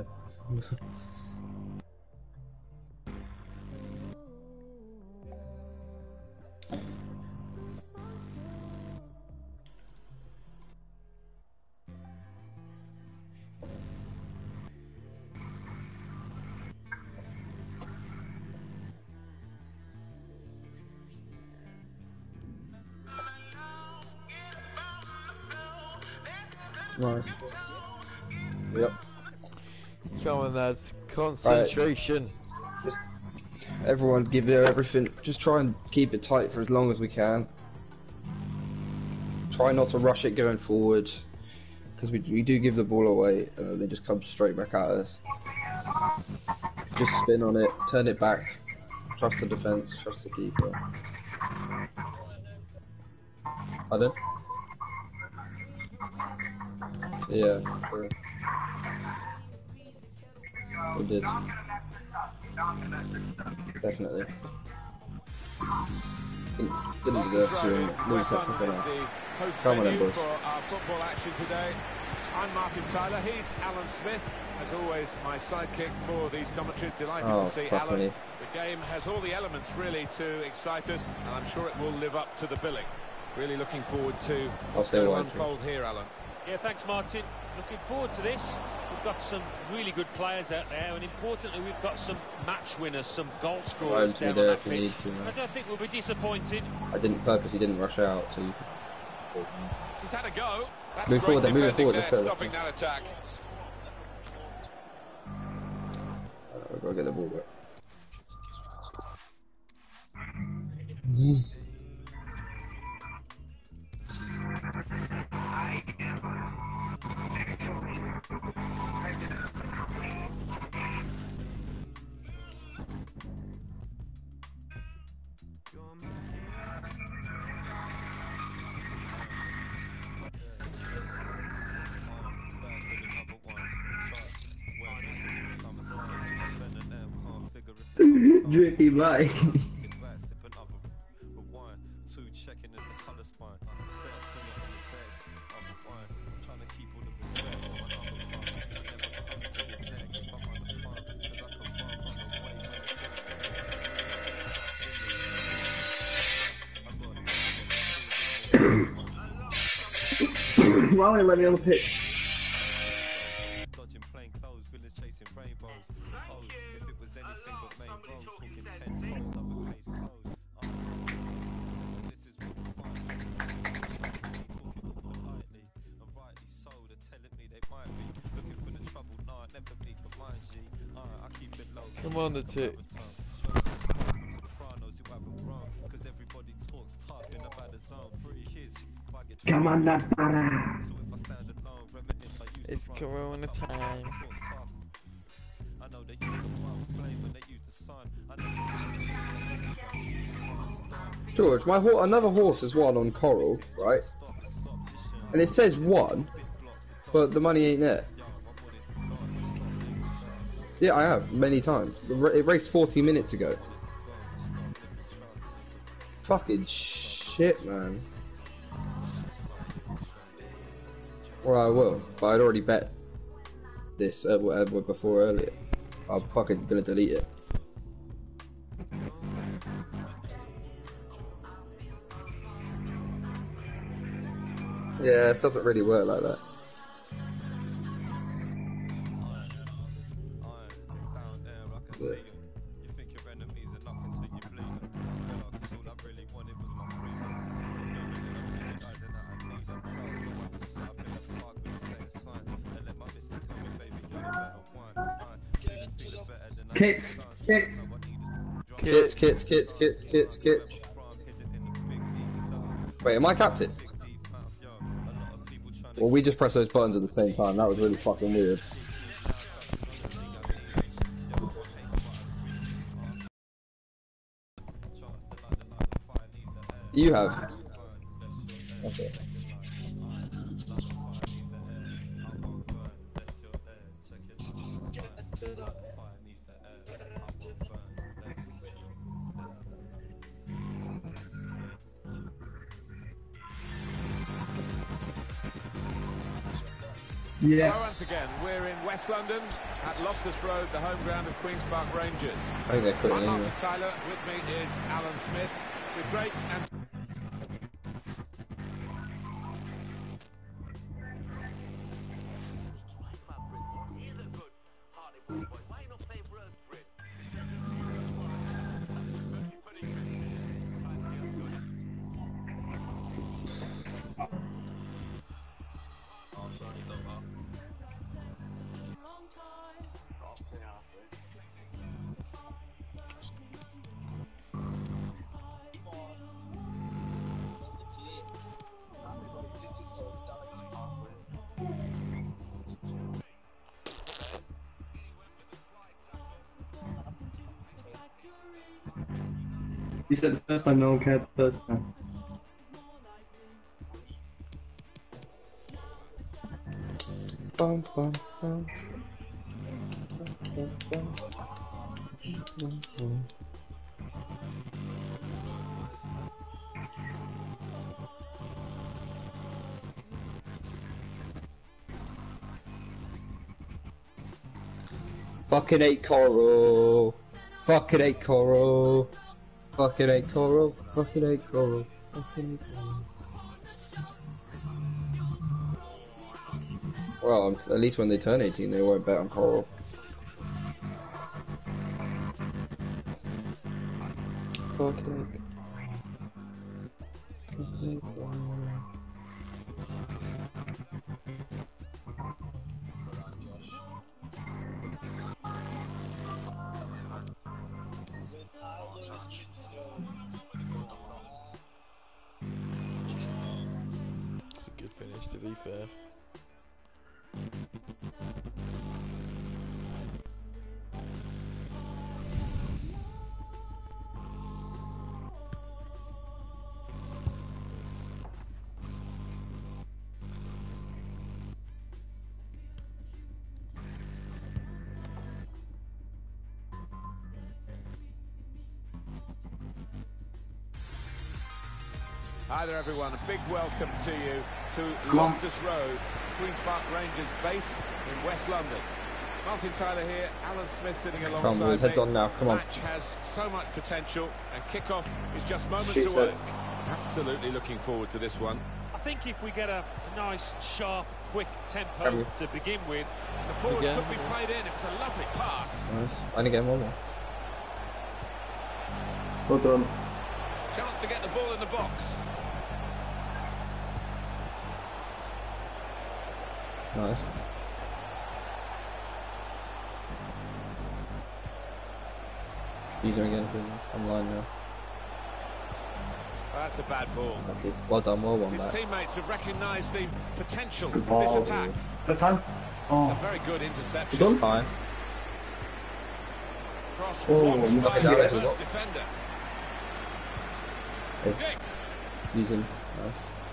Nice. Yep. Come on, lads. Concentration. Right. Just everyone give their everything. Just try and keep it tight for as long as we can. Try not to rush it going forward, because we, we do give the ball away and then they just come straight back at us. Just spin on it, turn it back. Trust the defense, trust the keeper. Pardon? Yeah, sure. We did. Definitely. Didn't, didn't deserve to lose that second half. Come on then, boys. For our football action today. I'm Martin Tyler, he's Alan Smith. As always, my sidekick for these commentaries. Delighted Oh, to see fuck Alan. me. The game has all the elements really to excite us, and I'm sure it will live up to the billing. Really looking forward to what's stay going to wide, unfold here, Alan. Yeah, thanks, Martin. Looking forward to this. We've got some really good players out there, and importantly, we've got some match winners, some goal scorers Right, down on there that if you pitch. need to, man. I don't think we'll be disappointed. I didn't purposely didn't rush out, so you could. He's had a go. That's Move great forward, then, move defending forward, there, let's go, stopping let's that attack. Alright, we've got to get the ball back. Drippy bye. Why would they let me on the pitch? Come on, the ticks. Come on, that para. It's Corona time. George, my ho another horse has won on Coral, right? And it says won, but the money ain't there. Yeah, I have, many times. It raced forty minutes ago. Fucking shit, man. Well, I will, but I'd already bet this uh, whatever before earlier. I'm fucking gonna delete it. Yeah, it doesn't really work like that. Yeah. Kits, kits. Kits, kits, kits, kits, kits, kits. Wait, am I captain? Well, we just pressed those buttons at the same time. That was really fucking weird. You have. Okay. Yeah. Well, once again, we're in West London at Loftus Road, the home ground of Queen's Park Rangers. I think they're quitting I'm anyway. Martin Tyler, with me is Alan Smith, with great and... You said the first time, no one cared the first time. bum, bum, bum. Bum, bum, bum, bum. Fucking hate Coral. Fucking hate Coral. Fucking hate Coral. Fucking hate Coral. Fucking hate Coral. Well, um, at least when they turn eighteen, they won't bet on Coral. Fucking hate. Fucking hate Coral. It's a good finish, to be fair. Hi there everyone, a big welcome to you to Come on. Loftus Road, Queen's Park Rangers base in West London. Martin Tyler here, Alan Smith sitting Come on, alongside boys, heads me. on now, come on. The match has so much potential and kick-off is just moments Shit, away. sir. Absolutely looking forward to this one. I think if we get a, a nice, sharp, quick tempo Have you? to begin with, The forward Again. could be played in, it was a lovely pass. Nice. Only getting one more. Well done. Chance to get the ball in the box. Nice. Use him again for online now. Oh, that's a bad ball. Okay. Well done, well won His back. teammates have recognised the potential Good of this ball. attack. First time. It's Oh. a very good interception. Done. Fine. Cross Oh, blocked look by at the that. first defender. Hey. Dick. Use him. Nice.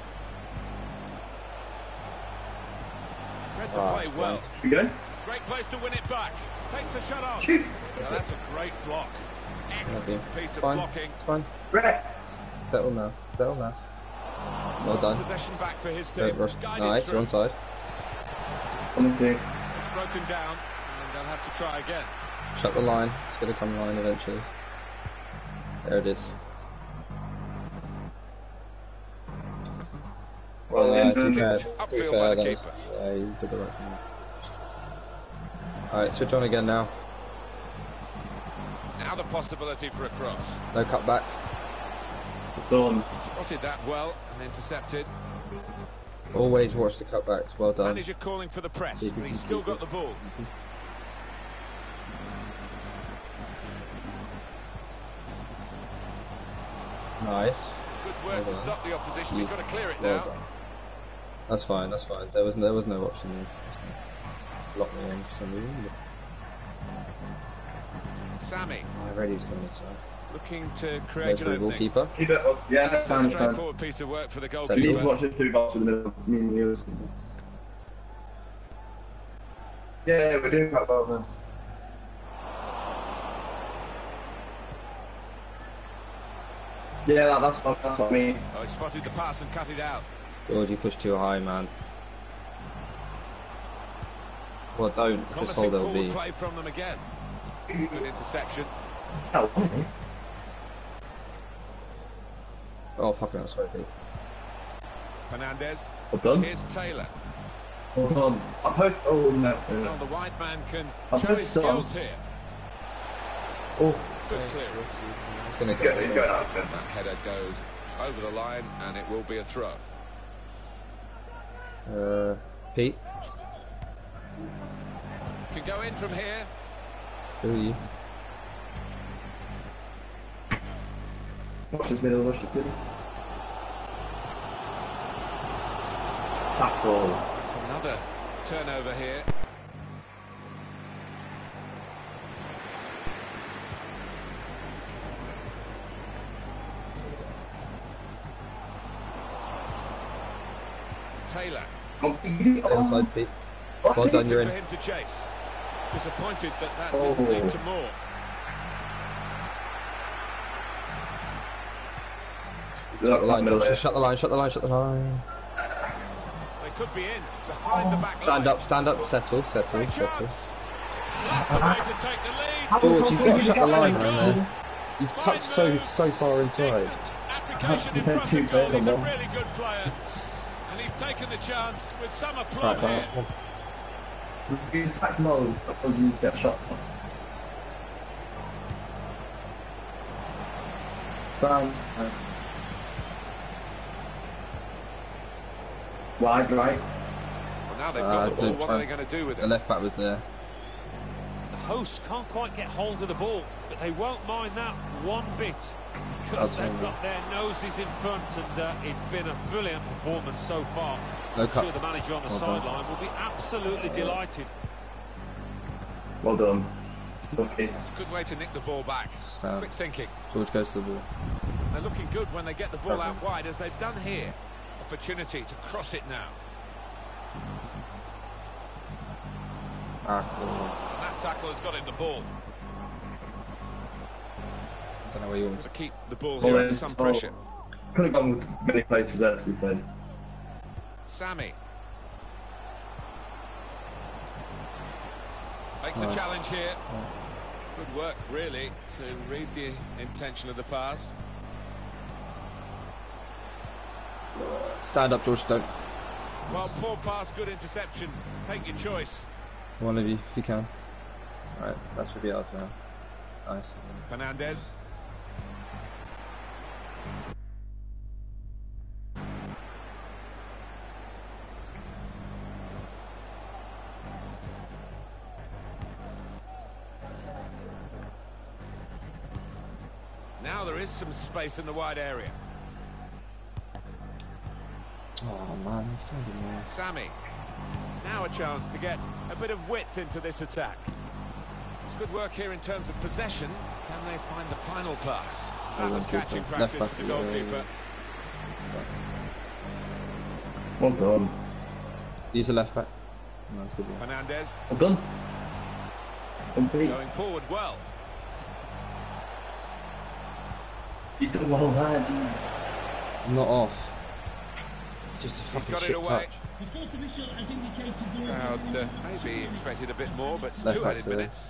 Read the Ah, play well. You go. Great place to win it back. Takes the shot on. Shoot. Now, that's a great block. Excellent Okay. piece It's of fine. blocking. It's fine. Right. Settle now. Settle now. Well done. Possession back for his Don't team. rush. Guided Nice, through. you're onside. One thing. It's broken down, and they'll have to try again. Shut the line. It's going to come line eventually. There it is. Well, Uh, then, to be fair, to be Upfield by fair, the that was, keeper. yeah, you did the right thing. Alright, switch on again now. Now the possibility for a cross. No cutbacks. Done. Spotted that well and intercepted. Always watch the cutbacks. Well done. Manager calling for the press, Keep it, but he's keep still it. got the ball. Nice. Good work Well to done. stop the opposition. He's got to clear it Well now. done. That's fine. That's fine. There was there was no option there. Just lock me in for some reason. Sammy I already was coming inside. looking to Go create for an the opening. goalkeeper. Keep it up. Yeah, That's that's a fine. fine. straightforward piece of work for the You need goalkeeper. to watch the two boxes in the middle. Me and you. Yeah, yeah, we're doing quite well now. Yeah, that, that's, what, that's what I mean. Oh, he spotted the pass and cut it out. George, you pushed too high, man. Well, don't. Just Promising hold L forward B. play from them again. Good interception. It's not long. Oh, fucking hell, sorry, Pete. Fernandez. Well done. Here's Taylor. Well done. I post. Oh, no. Well, the wide man can I'll show post his some. skills here. Oh, Good clearance. It's gonna go, go. go out there. That header goes over the line and it will be a throw. Uh, Pete, Can go in from here. who are you? Watch this middle, watch this middle. Tackle. It's another turnover here. Taylor. Oh, Stay inside, Pete. Well done, you're in. For him to chase. Disappointed that that Oh. didn't lead to more. Shut the line, George. Shut the line, shut the line, shut the line. They could be in behind the back line. Stand up, stand up, settle, settle, Great settle. chance. That's the way to take the lead. George, you've got to shut the line Goal. around there. You've Fine touched so move. so far inside. Excellent application in front of goal. He's a really good player. And he's taken the chance with some aplomb Right, here. right. You attack mode, or you get shots on. Down. Wide right. Well, now they've got Uh, the ball. don't What try- are they going to do with The it? left back was there. The hosts can't quite get hold of the ball, but they won't mind that one bit because I'll tell they've you. got their noses in front, and uh, it's been a brilliant performance so far. No I'm sure cuts. the manager on the Well done. sideline will be absolutely delighted. Well done. Okay. It's a good way to nick the ball back. Stand. Quick thinking. George goes to the ball. They're looking good when they get the ball out wide, as they've done here. Opportunity to cross it now. Ah, cool. And that tackle has got him the ball. I don't know where you want. To keep the ball Ball here in. under some Oh. pressure. Could have gone with many places there, to be fair. Sammy. Makes the Nice. challenge here. Good work, really, to read the intention of the pass. Stand up, George. Don't. Well, poor pass, good interception. Take your choice. One of you, if you can. Alright, that should be ours now. Nice. Fernandez. Now there is some space in the wide area. Oh man, he's standing there. Sammy. Now a chance to get a bit of width into this attack. It's good work here in terms of possession. Can they find the final pass? That was catching Left practice back, for the yeah, goalkeeper. Well done. Use the left back. Nice, good one. Fernandez Well done. Complete. going forward well. He's done well there. I'm not off. Just a He's fucking got it shit away. touch. Crowd uh, maybe expected a bit more, but it's Left two back's added there. minutes.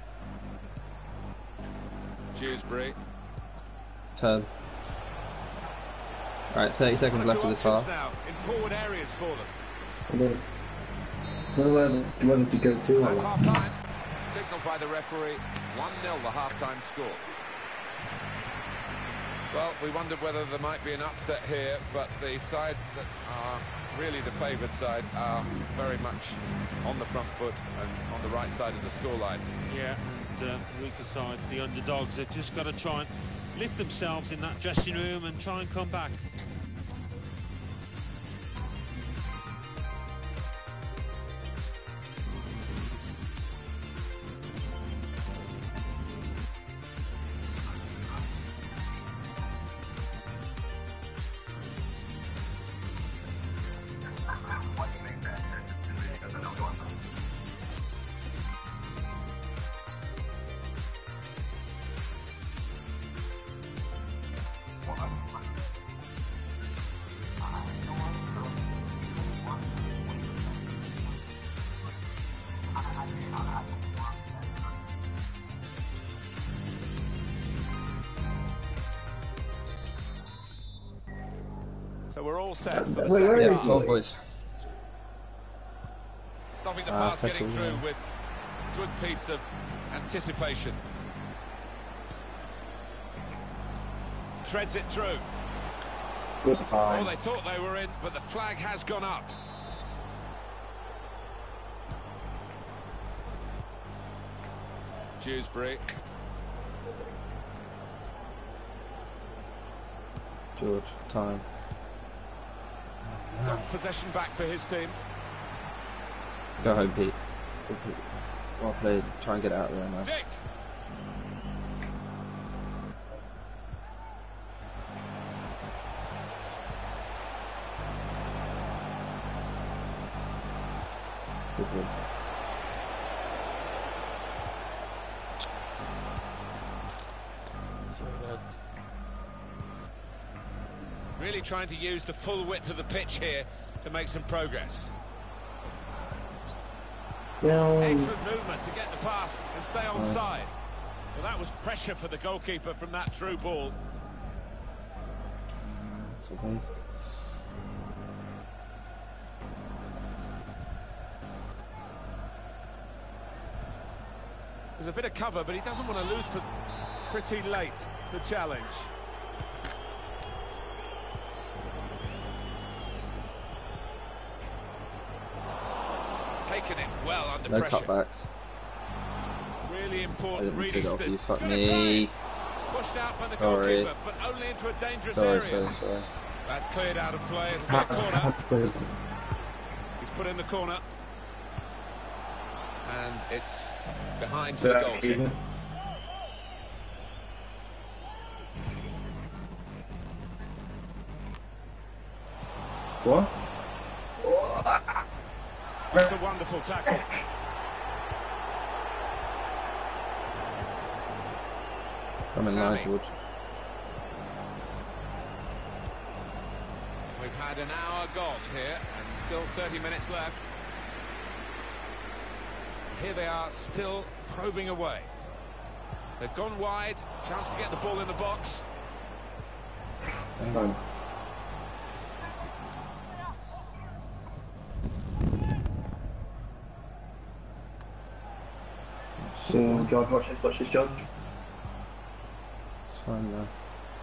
Dewsbury. Turn. Alright, thirty seconds left of this half. Now in forward areas for them. I don't know where, whether to go to. That's Or half time. Signalled by the referee. one nil the half-time score. Well, we wondered whether there might be an upset here, but the side that are really the favoured side are very much on the front foot and on the right side of the scoreline. Yeah, and uh, weaker side, the underdogs, have just got to try and lift themselves in that dressing room and try and come back. So we're all set for the Wait, second wait, Yeah, half. twelve boys. Stopping the Ah, pass, settle, getting through yeah. with good piece of anticipation. Threads it through. good Oh, time. they thought they were in, but the flag has gone up. Dewsbury. George, time. He's done possession back for his team. Go home, Pete. Go, Pete. Well played. Try and get it out there, nice. Nick. Good problem. So that's Really trying to use the full width of the pitch here to make some progress. Excellent movement to get the pass and stay on Nice. side. Well, that was pressure for the goalkeeper from that through ball. That's a waste. There's a bit of cover, but he doesn't want to lose pos- pretty late, the challenge. Taking it well under No pressure. cutbacks. Really I important didn't see reading. that off you. Fuck Good me. attempt. Pushed out by the Sorry. goalkeeper, but only into a dangerous Sorry, area. sorry, sorry. That's cleared out of play. It'll be a corner. He's put in the corner. And it's behind for the goal kick. What? That's a wonderful tackle. I'm in line, Sammy. George. We've had an hour gone here and still thirty minutes left. Here they are, still probing away. They've gone wide, chance to get the ball in the box. Fine. So, George, watch this, watch this, George. It's fine now.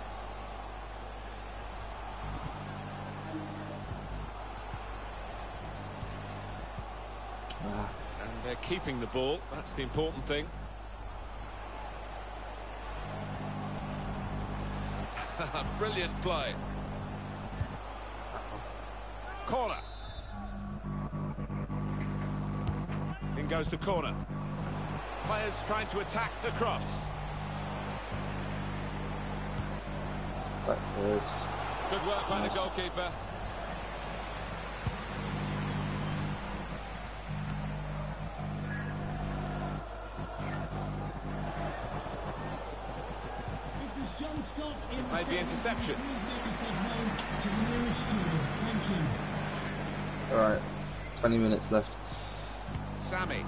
Ah, And they're keeping the ball, that's the important thing. Brilliant play. Corner. In goes the corner. Players trying to attack the cross. back first. Good work by Nice. the goalkeeper. He's made the interception. Alright, twenty minutes left. Sammy.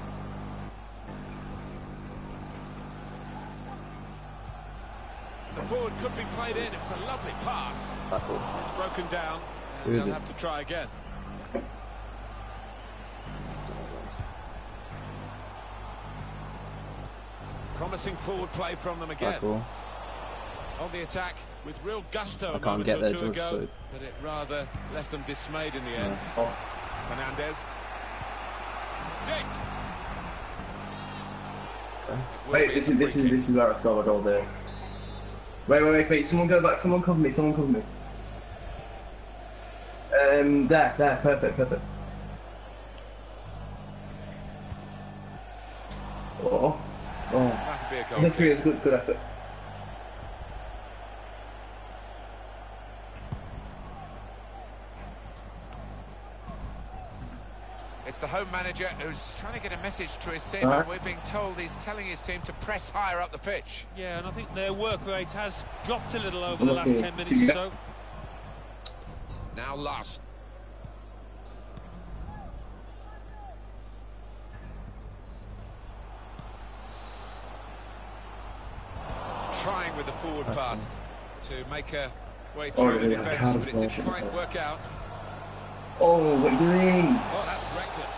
The forward could be played in. It was a lovely pass. Tackle. It's broken down. Who And is they'll it? have to try again. Promising forward play from them again. Tackle. On the attack with real gusto a can't moment get or there, two George, ago, so- but it rather left them dismayed in the end. Nice. Fernandez. Dick. Will Wait, be this the is this free is kick. this is where I scored my goal there. Wait, wait, wait, wait! Someone go back! Someone cover me! Someone cover me! Um, there, there, perfect, perfect. Oh, oh! That'd be a goal The kick. three is good, good effort. It's the home manager who's trying to get a message to his team, Right. and we're being told he's telling his team to press higher up the pitch. Yeah, and I think their work rate has dropped a little over the last Okay. ten minutes or so. Now Larson. Trying with the forward pass to make a way Oh, through the yeah, defence, how's but it didn't bullshit, quite so. work out. Oh, what are you doing? Oh, that's reckless.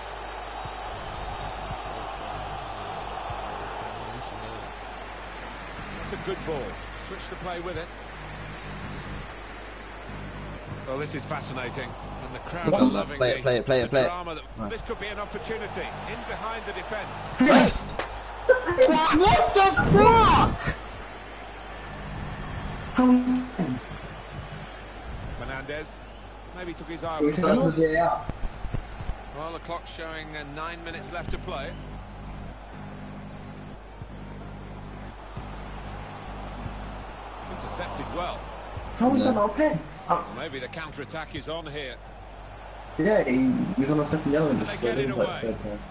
That's a good ball. Switch the play with it. Well, this is fascinating, and the crowd What? are loving Play it, the, play it, play it, the play it. drama. That, Nice. This could be an opportunity in behind the defence. Yes! What the fuck? Fernandez maybe took his eye off We the took ball. us to the V A R. Well, the clock's showing uh, nine minutes left to play. Intercepted well. How is that not a pen? Well, maybe the counter-attack is on here. Yeah, he was on a second yellow and They just get slid it in like away. third time.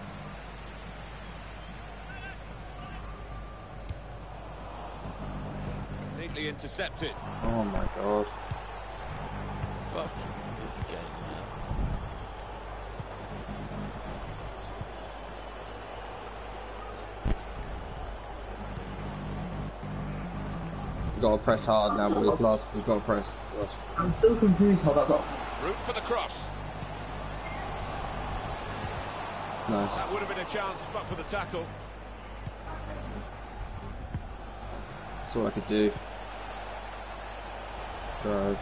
Neatly intercepted. Oh my god. Fucking this game, man. We've got to press hard now, boys. Last, we've got to press. Last. I'm so confused how that's up. Route for the cross. Nice. That would have been a chance, but for the tackle. That's all I could do. Drive.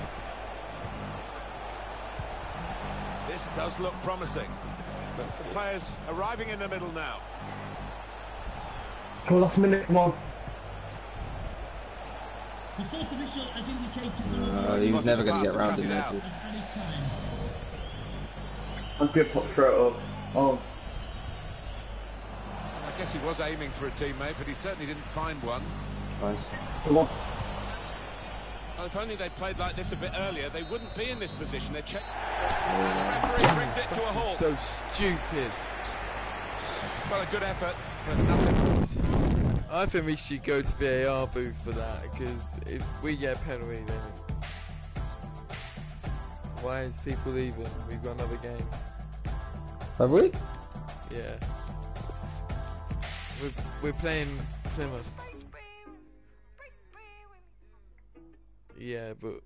This does look promising. That's The it. players arriving in the middle now. Come on, last minute, come on. The fourth official has indicated the Uh, he was never going to get round in there. Out. Too. at any time. I'm just gonna put throw it up. Oh, I guess he was aiming for a teammate, but he certainly didn't find one. Nice. come on. Well, if only they'd played like this a bit earlier, they wouldn't be in this position. They're check. And the referee brings it to a halt. So stupid. Well, a good effort, but nothing. I think we should go to V A R booth for that, because if we get a penalty, then why is people leaving? We've got another game. Have we? Yeah. We're, we're playing Plymouth. Yeah, but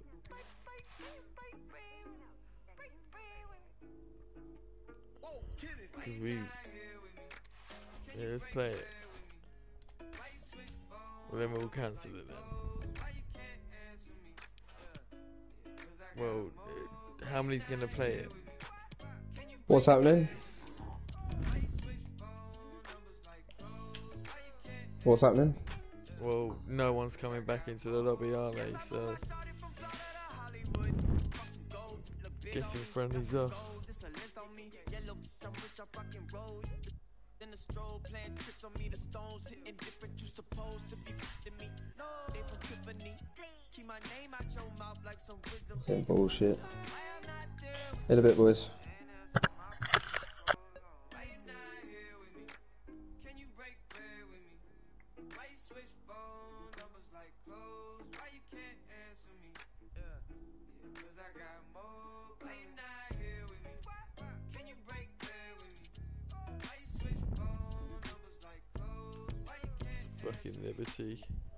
because we yeah, let's play it. Well, then we'll cancel it then. Well, uh, how many's gonna play it? What's happening? What's happening? Well, no one's coming back into the lobby, are they? So, getting friendlies off. Some bullshit. In a bit, boys. Fucking Liberty.